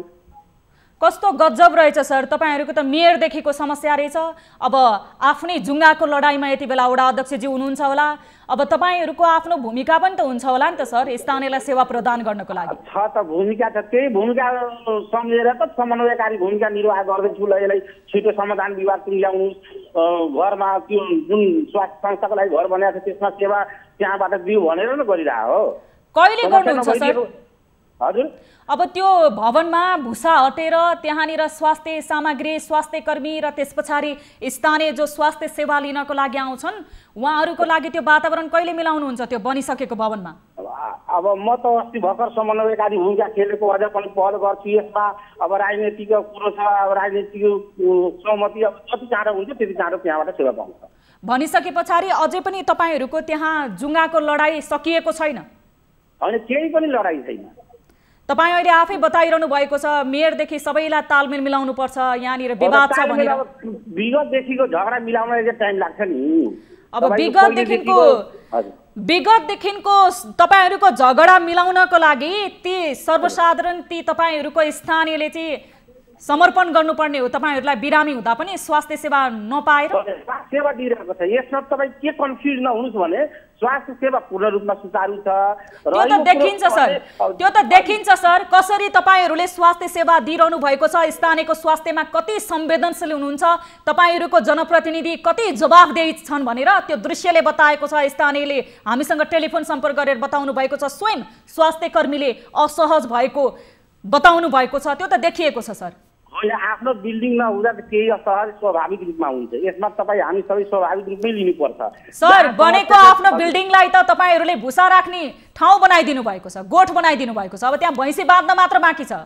कस्तो गजब रहेछ सर, तपाईहरूको त मेयरदेखिको समस्या रहेछ। अब आफ्नै जुङ्गाको लडाइँमा यति बेला वडा अध्यक्षजी हुनुहुन्छ होला, अब तपाईँहरूको आफ्नो भूमिका पनि त हुन्छ होला नि त सर स्थानीयलाई सेवा प्रदान गर्नको लागि। छ त भूमिका छ, त्यही भूमिका सम्झेर त समन्वयकारी भूमिका निर्वाह गर्दैछु। ल यसलाई छिटो समाधान विवाद तुल्याउनुहोस्, घरमा त्यो जुन स्वास्थ्य संस्थाको लागि घर बनाएको छ त्यसमा सेवा त्यहाँबाट दियो भनेर न गरिरहेको हो। कहिले गर्नुहुन्छ सर? हजुर अब त्यो भवनमा भुसा हटेर त्यहाँनिर स्वास्थ्य सामग्री, स्वास्थ्य कर्मी र त्यस पछाडि स्थानीय जो स्वास्थ्य सेवा लिनको लागि आउँछन् उहाँहरूको लागि त्यो वातावरण कहिले मिलाउनुहुन्छ त्यो बनिसकेको भवनमा? अब म त अस्ति भर्खर समन्वयकारी भूमिका खेलेको, अझ पनि पहल गर्छु यसमा। अब राजनीतिक कुरो छ, अब राजनीतिक सहमति अब जति चाँडो हुन्छ त्यति चाँडो त्यहाँबाट सेवा पाउँछ। भनिसके पछाडि अझै पनि तपाईँहरूको त्यहाँ जुङ्गाको लडाइँ सकिएको छैन? होइन, केही पनि लडाइँ छैन। तपाईँ अहिले आफै बताइरहनु भएको छ मेयरदेखि सबैलाई तालमेल मिलाउनु पर्छ, यहाँनिर विवाद छ भनेर। विगतदेखिको झगडा मिलाउन टाइम लाग्छ नि। अब विगतदेखिको विगतदेखिको तपाईँहरूको झगडा मिलाउनको लागि ती सर्वसाधारण ती तपाईँहरूको स्थानीयले चाहिँ समर्पण गर्नुपर्ने हो, तपाईँहरूलाई बिरामी हुँदा पनि स्वास्थ्य सेवा नपाएर सेवा दिइरहेको छ। यसमा तपाईँ के कन्फ्युज नहुनुहोस् भने स्वास्थ्य सेवा पूर्ण रूपमा सुचारू छ। त्यो त देखिन्छ सर, त्यो त देखिन्छ सर, कसरी तपाईँहरूले स्वास्थ्य सेवा दिइरहनु भएको छ, स्थानीयको स्वास्थ्यमा कति संवेदनशील हुनुहुन्छ, तपाईँहरूको जनप्रतिनिधि कति जवाफदेही छन् भनेर त्यो दृश्यले बताएको छ। स्थानीयले हामीसँग टेलिफोन सम्पर्क गरेर बताउनु भएको छ, स्वयं स्वास्थ्य कर्मीले असहज भएको बताउनु भएको छ, त्यो त देखिएको छ सर। अहिले आफ्नो बिल्डिङमा हुँदा त केही असहज स्वाभाविक रूपमा हुन्छ, यसमा तपाईँ हामी सबै स्वाभाविक रूपमै लिनुपर्छ। सर बनेको आफ्नो बिल्डिङलाई त तपाईँहरूले भुसा राख्ने ठाउँ बनाइदिनु भएको छ, गोठ बनाइदिनु भएको छ, अब त्यहाँ भैँसी बाँध्न मात्र बाँकी छ।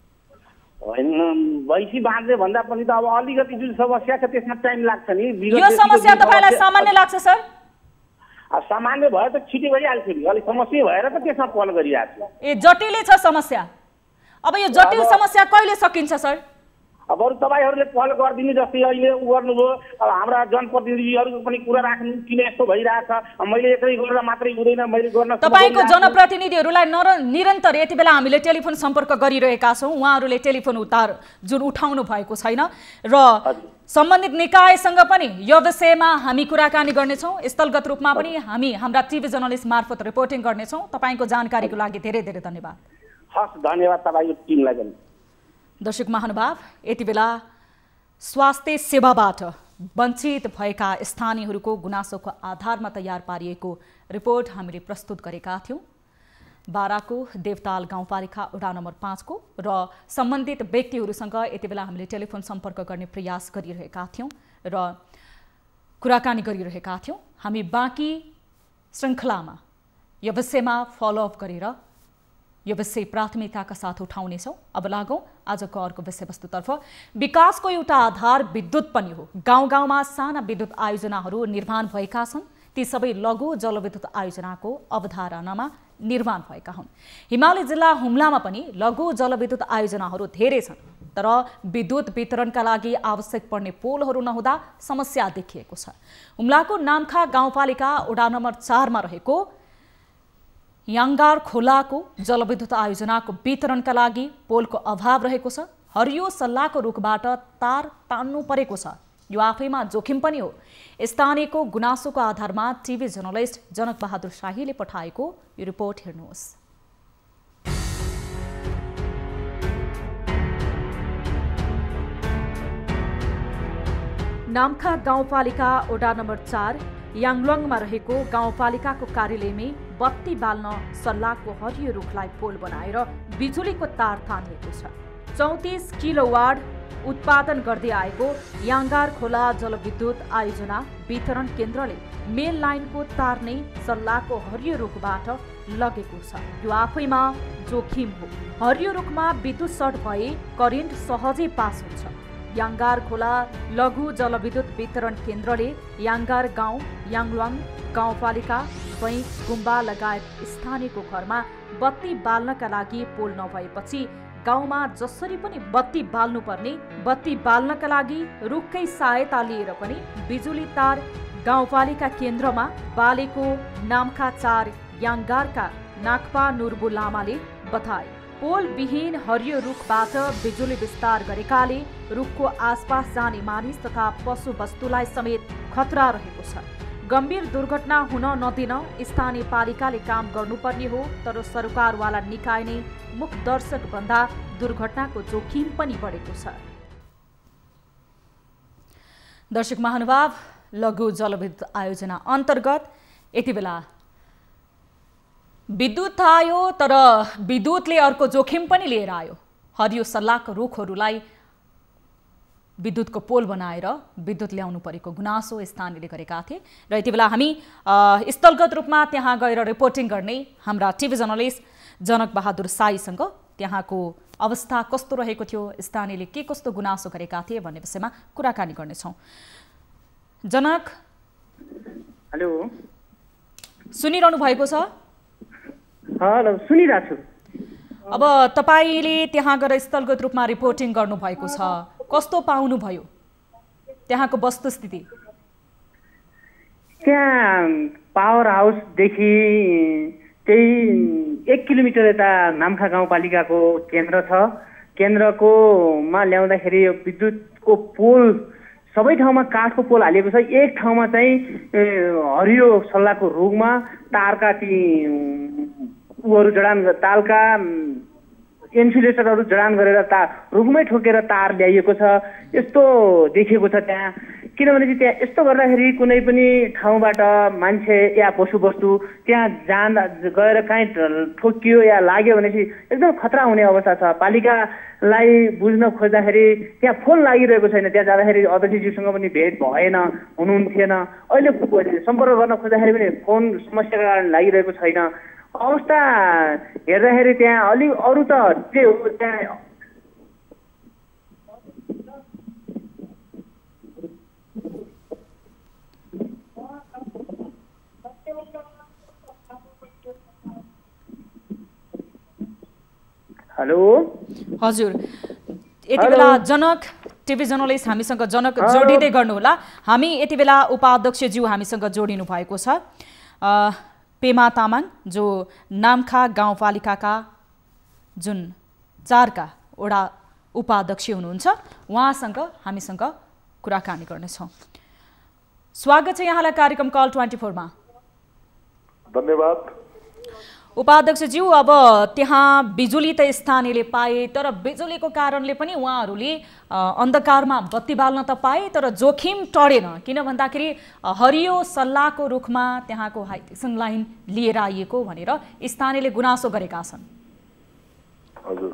होइन भैँसी बाँध्ने भन्दा पनि त अब अलिकति जुन समस्या छ त्यसमा टाइम लाग्छ नि। यो समस्या तपाईँलाई सामान्य लाग्छ सर? सामान्य भयो त छिटो भइहाल्छ नि, अलिक समस्या भएर त त्यसमा पहल गरिरहेको छ। ए जटिलै छ समस्या, अब यो जटिल समस्या कहिले सकिन्छ सर? अब अरू तपाईँहरूले पहल गरिदिनु, जस्तै अहिले उ गर्नुभयो, अब हाम्रा जनप्रतिनिधिहरूको पनि कुरा राख्नु, किन यस्तो भइरहेछ, मैले एक्लै गरेर मात्रै हुँदैन, मैले गर्न। तपाईँको जनप्रतिनिधिहरूलाई निरन्तर यति बेला हामीले टेलिफोन सम्पर्क गरिरहेका छौँ, उहाँहरूले टेलिफोन उतार जुन उठाउनु भएको छैन र सम्बन्धित निकायसँग पनि यो विषयमा हामी कुराकानी गर्नेछौँ, स्थलगत रूपमा पनि हामी हाम्रा टिभी जर्नलिस्ट मार्फत रिपोर्टिङ गर्नेछौँ। तपाईँको जानकारीको लागि धेरै धेरै धन्यवाद। हस् धन्यवाद तपाईँको टिमलाई पनि। दर्शक महानुभाव, यति बेला स्वास्थ्य सेवाबाट वञ्चित भएका स्थानीयहरूको गुनासोको आधारमा तयार पारिएको रिपोर्ट हामीले प्रस्तुत गरेका थियौँ। बाराको देवताल गाउँपालिका वडा नम्बर पाँचको र सम्बन्धित व्यक्तिहरूसँग यति बेला हामीले टेलिफोन सम्पर्क गर्ने प्रयास गरिरहेका थियौँ र कुराकानी गरिरहेका थियौँ। हामी बाँकी श्रृङ्खलामा यो विषयमा फलोअप गरेर यो विषय प्राथमिकताका साथ उठाउनेछौँ। अब लागौँ आजको अर्को विषयवस्तुतर्फ। विकासको एउटा आधार विद्युत पनि हो। गाउँ गाउँमा साना विद्युत आयोजनाहरू निर्माण भएका छन्, ती सबै लघु जलविद्युत आयोजनाको अवधारणामा निर्माण भएका हुन्। हिमाली जिल्ला हुम्लामा पनि लघु जलविद्युत आयोजनाहरू धेरै छन्, तर विद्युत वितरणका लागि आवश्यक पर्ने पोलहरू नहुँदा समस्या देखिएको छ। हुम्लाको नामखा गाउँपालिका वडा नम्बर चारमा रहेको याङ्गार खोलाको जलविद्युत आयोजनाको वितरणका लागि पोलको अभाव रहेको छ। हरियो सल्लाहको रुखबाट तार तान्नु परेको छ, यो आफैमा जोखिम पनि हो। स्थानीयको गुनासोको आधारमा टिभी जर्नलिस्ट जनक बहादुर शाहीले पठाएको यो रिपोर्ट हेर्नुहोस्। नामखा गाउँपालिका वडा नम्बर चार याङलङमा रहेको गाउँपालिकाको कार्यालयमै बत्ती बाल्न सल्लाहको हरियो रुखलाई पोल बनाएर बिजुलीको तार तानिएको छ। चौतिस किलोवाट उत्पादन गर्दै आएको याङ्गार खोला जलविद्युत आयोजना वितरण केन्द्रले मेन लाइनको तार नै सल्लाहको हरियो रुखबाट लगेको छ, यो आफैमा जोखिम हो। हरियो रुखमा विद्युत सर्ट भए करेन्ट सहजै पास हुन्छ। याङ्गार खोला लघु जलविद्युत वितरण केन्द्रले याङ्गार गाउँ, याङलङ गाउँपालिका, बैङ्क, गुम्बा लगायत स्थानीयको घरमा बत्ती बाल्नका लागि पोल नभएपछि गाउँमा जसरी पनि बत्ती बाल्नुपर्ने बत्ती बाल्नका लागि रुखकै सहायता लिएर पनि बिजुली तार गाउँपालिका केन्द्रमा बालेको नामखा चार याङ्गारका नाकपा नुर्बु लामाले बताए। पोल विहीन हरियो रुखबाट बिजुली विस्तार गरेकाले रुखको आसपास जाने मानिस तथा पशु वस्तुलाई समेत खतरा रहेको छ। गम्भीर दुर्घटना हुन नदिन स्थानीय पालिकाले काम गर्नुपर्ने हो, तर सरकारवाला निकाय नै मुख दर्शक भन्दा दुर्घटनाको जोखिम पनि बढेको छ। दर्शक महानुभाव, लघु जलविद्युत आयोजना अन्तर्गत यति बेला विद्युत आयो, तर विद्युतले अर्को जोखिम पनि लिएर आयो। हरियो सल्लाहको रुखहरूलाई विद्युतको पोल बनाएर विद्युत ल्याउनु परेको गुनासो स्थानीयले गरेका थिए र यति बेला हामी स्थलगत रूपमा त्यहाँ गएर रिपोर्टिङ गर्ने हाम्रा टिभी जर्नलिस्ट जनक बहादुर शाहीसँग त्यहाँको अवस्था कस्तो रहेको थियो, स्थानीयले के कस्तो गुनासो गरेका थिए भन्ने विषयमा कुराकानी गर्नेछौँ। जनक, हेलो, सुनिरहनु भएको छ? हेलो, सुनिरहेको छु। अब तपाईले त्यहाँ गएर स्थलगत रूपमा रिपोर्टिङ गर्नुभएको छ, कस्तो पाउनुभयो त्यहाँको वस्तुस्थिति? त्यहाँ पावर हाउसदेखि त्यही एक किलोमिटर यता नाम्खा गाउँपालिकाको केन्द्र छ। केन्द्रकोमा ल्याउँदाखेरि यो विद्युतको पोल सबै ठाउँमा काठको पोल हालिएको छ। एक ठाउँमा चाहिँ हरियो सल्लाहको रुखमा तारका ती उहरू जडान तालका इन्सुलेटरहरू जडान गरेर तार रुखमै ठोकेर तार ल्याइएको छ, यस्तो देखिएको छ त्यहाँ। किनभने चाहिँ त्यहाँ यस्तो गर्दाखेरि कुनै पनि ठाउँबाट मान्छे या पशुवस्तु त्यहाँ जाँदा गएर काहीँ ठोकियो या लाग्यो भने चाहिँ एकदम खतरा हुने अवस्था छ। पालिकालाई बुझ्न खोज्दाखेरि त्यहाँ फोन लागिरहेको छैन। त्यहाँ जाँदाखेरि अध्यक्षज्यूसँग पनि भेट भएन, हुनुहुन्थेन। अहिले सम्पर्क गर्न खोज्दाखेरि पनि फोन समस्याका कारण लागिरहेको छैन। अवस्था हेर्दाखेरि त्यहाँ अलिक अरू त के हो त्यहाँ हेलो हजुर, यति बेला जनक टिभी जर्नलिस्ट हामीसँग जनक जोडिँदै गर्नुहोला। हामी यति बेला उपाध्यक्षज्यू हामीसँग जोडिनु भएको छ, पेमा तामाङ, जो नाम्खा गाउँपालिकाका जुन चारका वडा उपाध्यक्ष हुनुहुन्छ, उहाँसँग हामीसँग कुराकानी गर्नेछौँ। स्वागत छ यहाँलाई कार्यक्रम कल ट्वेन्टी फोरमा। धन्यवाद। उपाध्यक्षज्यू, अब त्यहाँ बिजुली त स्थानीयले पाए, तर बिजुलीको कारणले पनि उहाँहरूले अन्धकारमा बत्ती बाल्न त पाए, तर जोखिम टडेन। किन भन्दाखेरि हरियो सल्लाहको रुखमा त्यहाँको हाइटेन्सन लाइन लिएर आइएको भनेर स्थानीयले गुनासो गरेका छन्। हजुर,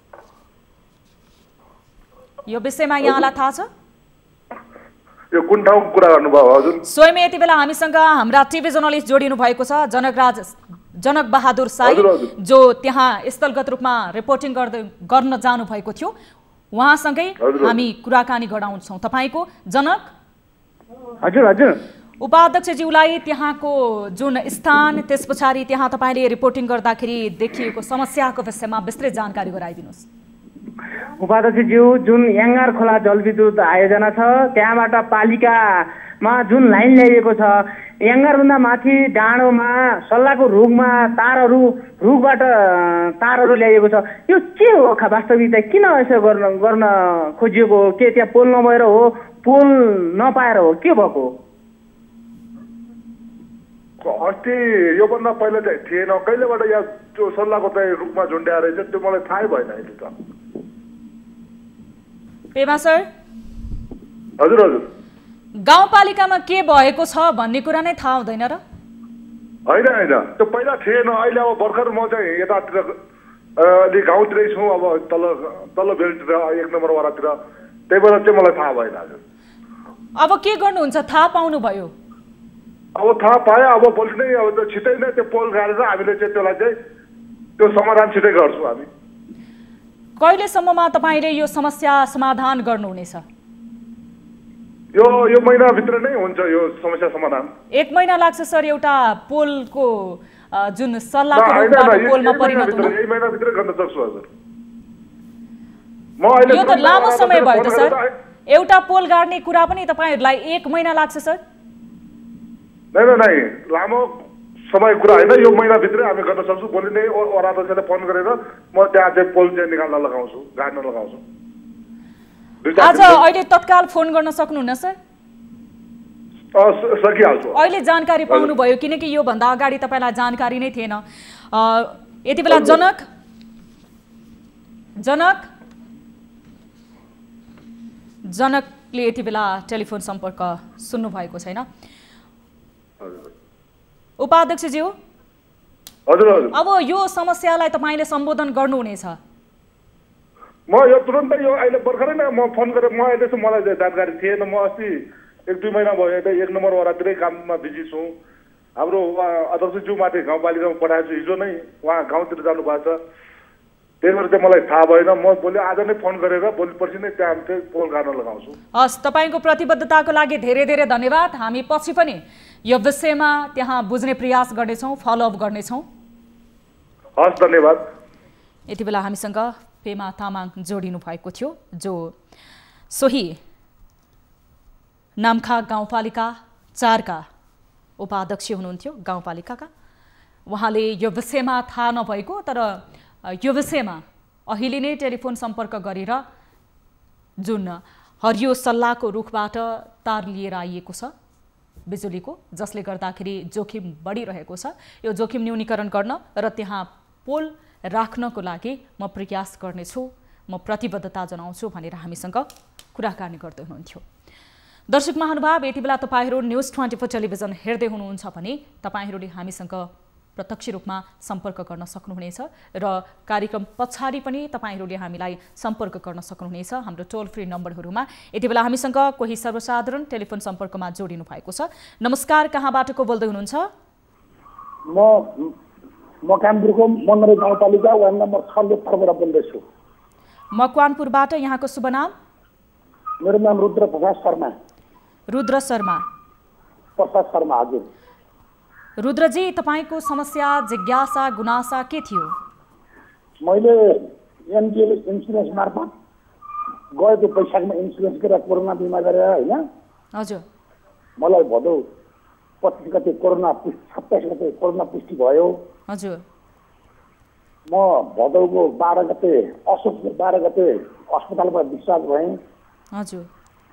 यो विषयमा यहाँलाई थाहा छ? यो कुन ठाउँको कुरा गर्नुभयो हजुर? स्वयं यति बेला हामीसँग हाम्रा टिभी जर्नलिस्ट जोडिनु भएको छ, जनकराज जनक बहादुर साई, जो त्यहाँ स्थलगत रूपमा रिपोर्टिङ गर्दै गर्न जानु भएको थियो। उहाँसँगै हामी कुराकानी गराउँछौँ। तपाईँको जनक? हजुर हजुर। उपाध्यक्षज्यूलाई त्यहाँको जुन स्थान, त्यस पछाडि त्यहाँ तपाईँले रिपोर्टिङ गर्दाखेरि देखिएको समस्याको विषयमा विस्तृत जानकारी गराइदिनुहोस्। उपाध्यक्षज्यू, जुन याङ्गार खोला जलविद्युत आयोजना छ त्यहाँबाट पालिकामा जुन लाइन ल्याइएको छ, याङ्गारभन्दा माथि डाँडोमा सल्लाहको रुखमा तारहरू रुखबाट तारहरू ल्याइएको छ। यो के हो वास्तविकता? किन यसो गर्न गर्न खोजिएको हो? के त्यहाँ पोल नभएर हो, पोल नपाएर हो, के भएको? अस्ति योभन्दा पहिला चाहिँ थिएन, कहिलेबाट यहाँ त्यो सल्लाहको चाहिँ रुखमा झुन्ड्याएर रहेछ त्यो मलाई थाहै भएन अहिले त। पेमा सर? हजुर हजुर। गाउँपालिकामा के भएको छ भन्ने कुरा नै थाहा हुँदैन र? होइन होइन, त्यो पहिला थिएन। अहिले अब भर्खर म चाहिँ यतातिर अलि गाउँतिरै छु, अब तल तल बेल्टतिर एक नम्बर वडातिर, त्यही भएर चाहिँ मलाई थाहा भएन हजुर। अब के गर्नुहुन्छ? थाहा पाउनुभयो? अब थाहा पाएँ, अब भोलि नै अब त्यो छिटै नै त्यो पोल गाडेर हामीले चाहिँ त्यसलाई चाहिँ त्यो समाधान छिटै गर्छौँ हामी। कहिलेसम्ममा तपाईँले यो समस्या समाधान गर्नुहुनेछ? यो यो महिनाभित्र नै हुन्छ यो समस्या समाधान। एक महिना लाग्छ सर एउटा पोलको जुन सल्लाहको रुखबाट पोलमा परिणत हुन? यही महिनाभित्र गर्न सक्छु हजुर। म अहिले यो त लामो समय भयो त सर। एउटा पोल गाड्ने कुरा पनि तपाईँहरूलाई एक महिना लाग्छ सर? नै नै नै, लामो समय कुरा होइन, यो महिनाभित्रै हामी गर्न सक्छौँ। भोलि नै अध्यक्षले फोन गरेर म त्यहाँ चाहिँ पोल चाहिँ निकाल्न लगाउँछु, गाड्न लगाउँछु। आज अहिले तत्काल फोन गर्न सक्नुहुन्न सर? सकिहाल्छु। अहिले जानकारी पाउनुभयो? किनकि योभन्दा अगाडि तपाईँलाई जानकारी नै थिएन। यति बेला जनक जनक जनकले यति बेला टेलिफोन सम्पर्क सुन्नु भएको छैन। उपाध्यक्षज्यू, हजुर हजुर, अब यो समस्यालाई तपाईँले सम्बोधन गर्नुहुनेछ? म यो तुरन्तै यो अहिले भर्खरै नै म फोन गरेर, म अहिले चाहिँ मलाई जानकारी थिएन। म अस्ति एक दुई महिना भयो यता एक नम्बर वडातिरै काममा बिजी छु। हाम्रो अध्यक्षज्यू माथि गाउँपालिकामा पठाएको छु, हिजो नै उहाँ गाउँतिर जानु भएको छ, त्यही भएर चाहिँ मलाई थाहा भएन। म भोलि आज नै फोन गरेर भोलि पर्सि नै त्यहाँ चाहिँ पोल गाड्न लगाउँछु। हस्, तपाईँको प्रतिबद्धताको लागि धेरै धेरै धन्यवाद। हामी पछि पनि यो विषयमा त्यहाँ बुझ्ने प्रयास गर्नेछौँ, फलोअप गर्नेछौँ। हस्, धन्यवाद। यति बेला हामीसँग पेमा तामाङ जोडिनु भएको थियो जो सोही नामखा गाउँपालिका चारका उपाध्यक्ष हुनुहुन्थ्यो गाउँपालिकाका। उहाँले यो विषयमा थाहा नभएको तर यो विषयमा अहिले नै टेलिफोन सम्पर्क गरेर जुन हरियो सल्लाहको रुखबाट तार लिएर आइएको छ बिजुलीको, जसले गर्दाखेरि जोखिम बढिरहेको छ, यो जोखिम न्यूनीकरण गर्न र त्यहाँ पोल राख्नको लागि म प्रयास गर्नेछु, म प्रतिबद्धता जनाउँछु भनेर हामीसँग कुराकानी गर्दै हुनुहुन्थ्यो। दर्शक महानुभाव, यति बेला तपाईहरू न्युज ट्वेन्टी फोर टेलिभिजन हेर्दै हुनुहुन्छ भने तपाईहरूले हामीसँग प्रत्यक्ष रूपमा सम्पर्क गर्न सक्नुहुनेछ र कार्यक्रम पछाडि पनि तपाईहरूले हामीलाई सम्पर्क गर्न सक्नुहुनेछ हाम्रो टोल फ्री नम्बरहरूमा। यति बेला हामीसँग कोही सर्वसाधारण टेलिफोन सम्पर्कमा जोडिनु भएको छ। नमस्कार, कहाँबाट को बोल्दै हुनुहुन्छ? म मकवानपुरको मनरे गाउँपालिका वार्ड नम्बर छ ले तर्फबाट बोल्दैछु। मकवानपुरबाट, यहाँको शुभ नाम? मेरो नाम रुद्र प्रसाद शर्मा। रुद्र शर्मा प्रसाद शर्मा, हजुर। रुद्रजी, तपाईको समस्या, जिज्ञासा, गुनासा के थियो? मैले एमजिएल इन्सुरेन्स मार्फत गएको पैसामा इन्सुरेन्स गरेर कोरोना बिमा गरेर होइन, हजुर, मलाई भदौ पच्चिस गते कोरोना सत्ताइस गते कोरोना पुष्टि भयो। हजुर। म भदौको बाह्र गते असोजको बाह्र गते अस्पतालबाट डिस्चार्ज भएँ। हजुर।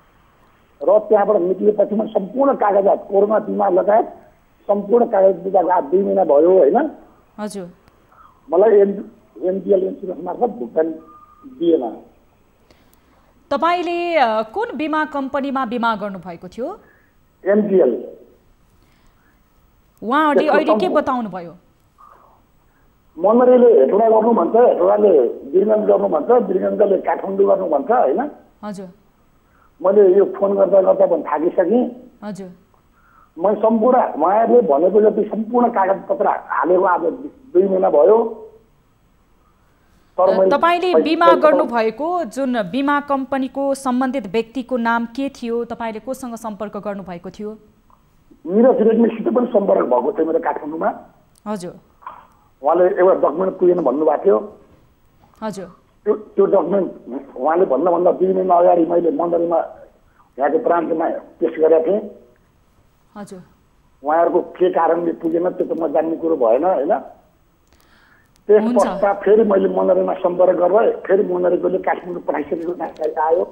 र त्यहाँबाट निक्लिएपछि म सम्पूर्ण कागजात कोरोना बिमा लगायत सम्पूर्ण कागज बुझाएको दुई महिना भयो होइन। हजुर। मलाई एम एमजिएल इन्सुरेन्स मार्फत भुक्तान दिएन। तपाईले कुन बिमा कम्पनीमा बिमा गर्नुभएको थियो? एमजिएल। उहाँहरूले अहिले के बताउनु भयो? मनरेले हेटौडा गर्नु भन्छ, हेटौडाले वीरगञ्ज गर्नु भन्छ, वीरगञ्जले काठमाडौँ गर्नु भन्छ होइन। हजुर। मैले यो फोन गर्दा गर्दा पनि थाकिसकेँ। हजुर। म सम्पूर्ण उहाँहरूले भनेको जति सम्पूर्ण कागजपत्र हालेको आज दुई महिना भयो। तपाईले बिमा गर्नुभएको जुन बिमा कम्पनीको सम्बन्धित व्यक्तिको नाम के थियो? तपाईले कोसँग सम्पर्क गर्नुभएको थियो? निरज रेग्मीसित पनि सम्पर्क भएको थियो मेरो काठमाडौँमा। हजुर। उहाँले एउटा डकुमेन्ट पुगेन भन्नुभएको थियो। हजुर। त्यो त्यो डकुमेन्ट उहाँले भन्नुभन्दा दुई महिना अगाडि मैले मण्डलीमा यहाँको ब्रान्चमा पेस गरेको थिएँ। हजुर। उहाँहरूको के कारणले पुगेन त्यो त म जान्ने कुरो भएन होइन। त्यस पश्चात फेरि मैले मण्डलीमा सम्पर्क गरेँ, फेरि मण्डलीकोले काठमाडौँ पठाइसकेको जानकारी आयो।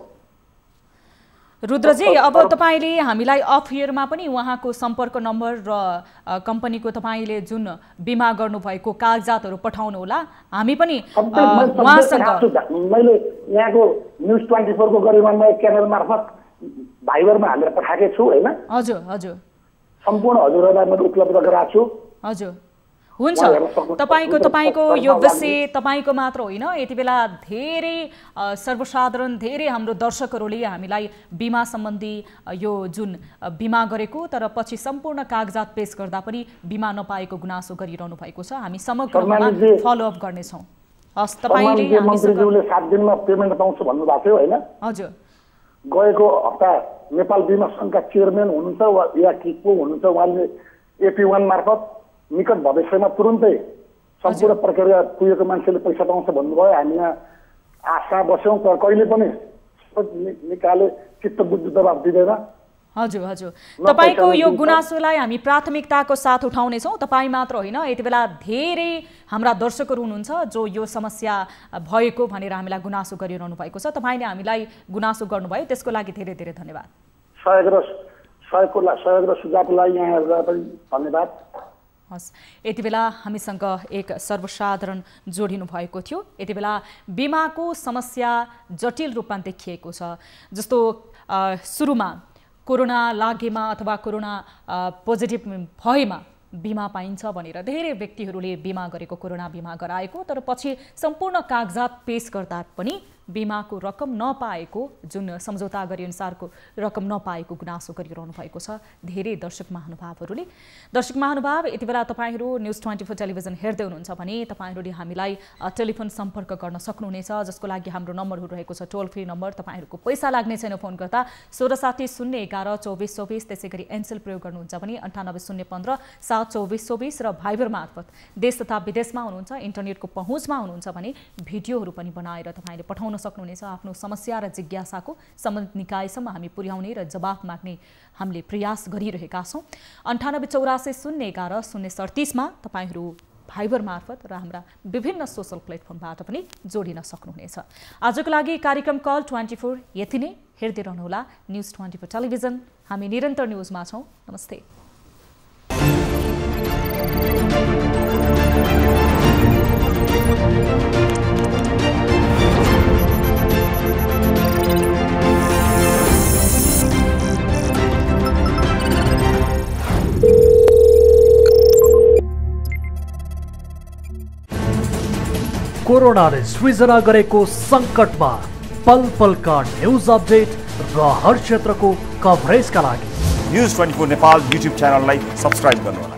रुद्रजी, अब तपाईले हामीलाई अफ इयरमा पनि उहाँको सम्पर्क नम्बर र कम्पनीको तपाईले जुन बिमा गर्नुभएको कागजातहरू पठाउनु होला, हामी पनि उहाँसँग। मैले यहाँको न्युज ट्वेन्टी फोर को गरिमानमा च्यानल मार्फत भाइबरमा हालेर पठाएको छु होइन। हजुर। हजुर। सम्पूर्ण हजुरहरूलाई मैले उपलब्ध गराएको छु। हजुर, हुन्छ। तपाईको तपाईको यो विषय तपाईको मात्र होइन, यति बेला धेरै सर्वसाधारण धेरै हाम्रो दर्शकहरूले हामीलाई बिमा सम्बन्धी यो जुन बिमा गरेको तर पछि सम्पूर्ण कागजात पेश गर्दा पनि बिमा नपाएको गुनासो गरिरहनु भएको छ। हामी समग्रमा फलोअप गर्नेछौँ। हस्, तपाईले मन्त्रीज्यूले सात दिनमा पेमेन्ट पाउँछु भन्नुभएको थियो होइन। हजुर। गएको हप्ता नेपाल बिमा सङ्घका चेयरम्यान हुनुहुन्छ या के को हुनुहुन्छ, उहाँले एपी वान मार्फत निकट भविष्यमा तुरुन्तै सम्पूर्ण प्रक्रिया पुगेको मान्छेले पैसा पाउँछ भन्नुभयो। हामी यहाँ आशा बस्यौँ तर कहिले पनि निकाले चित्त बुद्धि दबाब दिँदैन। हजुर। हजुर, तपाईको यो गुनासोलाई हामी प्राथमिकताको साथ उठाउनेछौँ। तपाईँ मात्र होइन, यति बेला धेरै हाम्रा दर्शकहरू हुनुहुन्छ जो यो समस्या भएको भनेर हामीलाई गुनासो गरिरहनु भएको छ। तपाईँले हामीलाई गुनासो गर्नुभयो, त्यसको लागि धेरै धेरै धन्यवाद। सहयोग र सहयोगको सहयोग र सुझावको लागि यहाँहरूलाई पनि धन्यवाद। हस्, यति बेला हामीसँग एक सर्वसाधारण जोडिनु भएको थियो। यति बेला बिमाको समस्या जटिल रूपमा देखिएको छ। जस्तो सुरुमा कोरोना लागेमा अथवा कोरोना पोजिटिभ भएमा बिमा पाइन्छ भनेर धेरै व्यक्तिहरूले बिमा गरेको, कोरोना बिमा गराएको, तर पछि सम्पूर्ण कागजात पेश गर्दा पनि बिमाको रकम नपाएको, जुन सम्झौता गरे अनुसारको रकम नपाएको गुनासो गरिरहनु भएको छ धेरै दर्शक महानुभावहरूले। दर्शक महानुभाव, यति बेला तपाईँहरू न्युज ट्वेन्टी फोर टेलिभिजन हेर्दै हुनुहुन्छ भने तपाईँहरूले हामीलाई टेलिफोन सम्पर्क गर्न सक्नुहुनेछ, जसको लागि हाम्रो नम्बरहरू रहेको छ टोल फ्री नम्बर। तपाईँहरूको पैसा लाग्ने छैन फोन गर्दा सोह्र साठी शून्य एघार चौबिस चौबिस, त्यसै गरी एनसेल प्रयोग गर्नुहुन्छ भने अन्ठानब्बे शून्य पन्ध्र सात चौबिस चौबिस र भाइबर मार्फत देश तथा विदेशमा हुनुहुन्छ, इन्टरनेटको पहुँचमा हुनुहुन्छ भने भिडियोहरू पनि बनाएर तपाईँले पठाउन सक्नुहुनेछ। आफ्नो समस्या र जिज्ञासाको सम्बन्धित निकायसम्म हामी पुर्याउने र जवाफ माग्ने हामीले प्रयास गरिरहेका छौँ। अन्ठानब्बे चौरासी शून्य एघार शून्य सडतिसमा तपाईँहरू भाइबर मार्फत र हाम्रा विभिन्न सोसल प्लेटफर्मबाट पनि जोडिन सक्नुहुनेछ। आजको लागि कार्यक्रम कल ट्वेन्टी फोर यति नै। हेर्दै रहनुहोला न्युज ट्वेन्टी फोर टेलिभिजन। हामी निरन्तर न्युजमा छौँ। नमस्ते। कोरोनाले सृजना गरेको सङ्कटमा पल पलका न्युज अपडेट र हर क्षेत्रको कभरेजका लागि news twenty four Nepal YouTube च्यानललाई सब्स्क्राइब गर्नुहोला।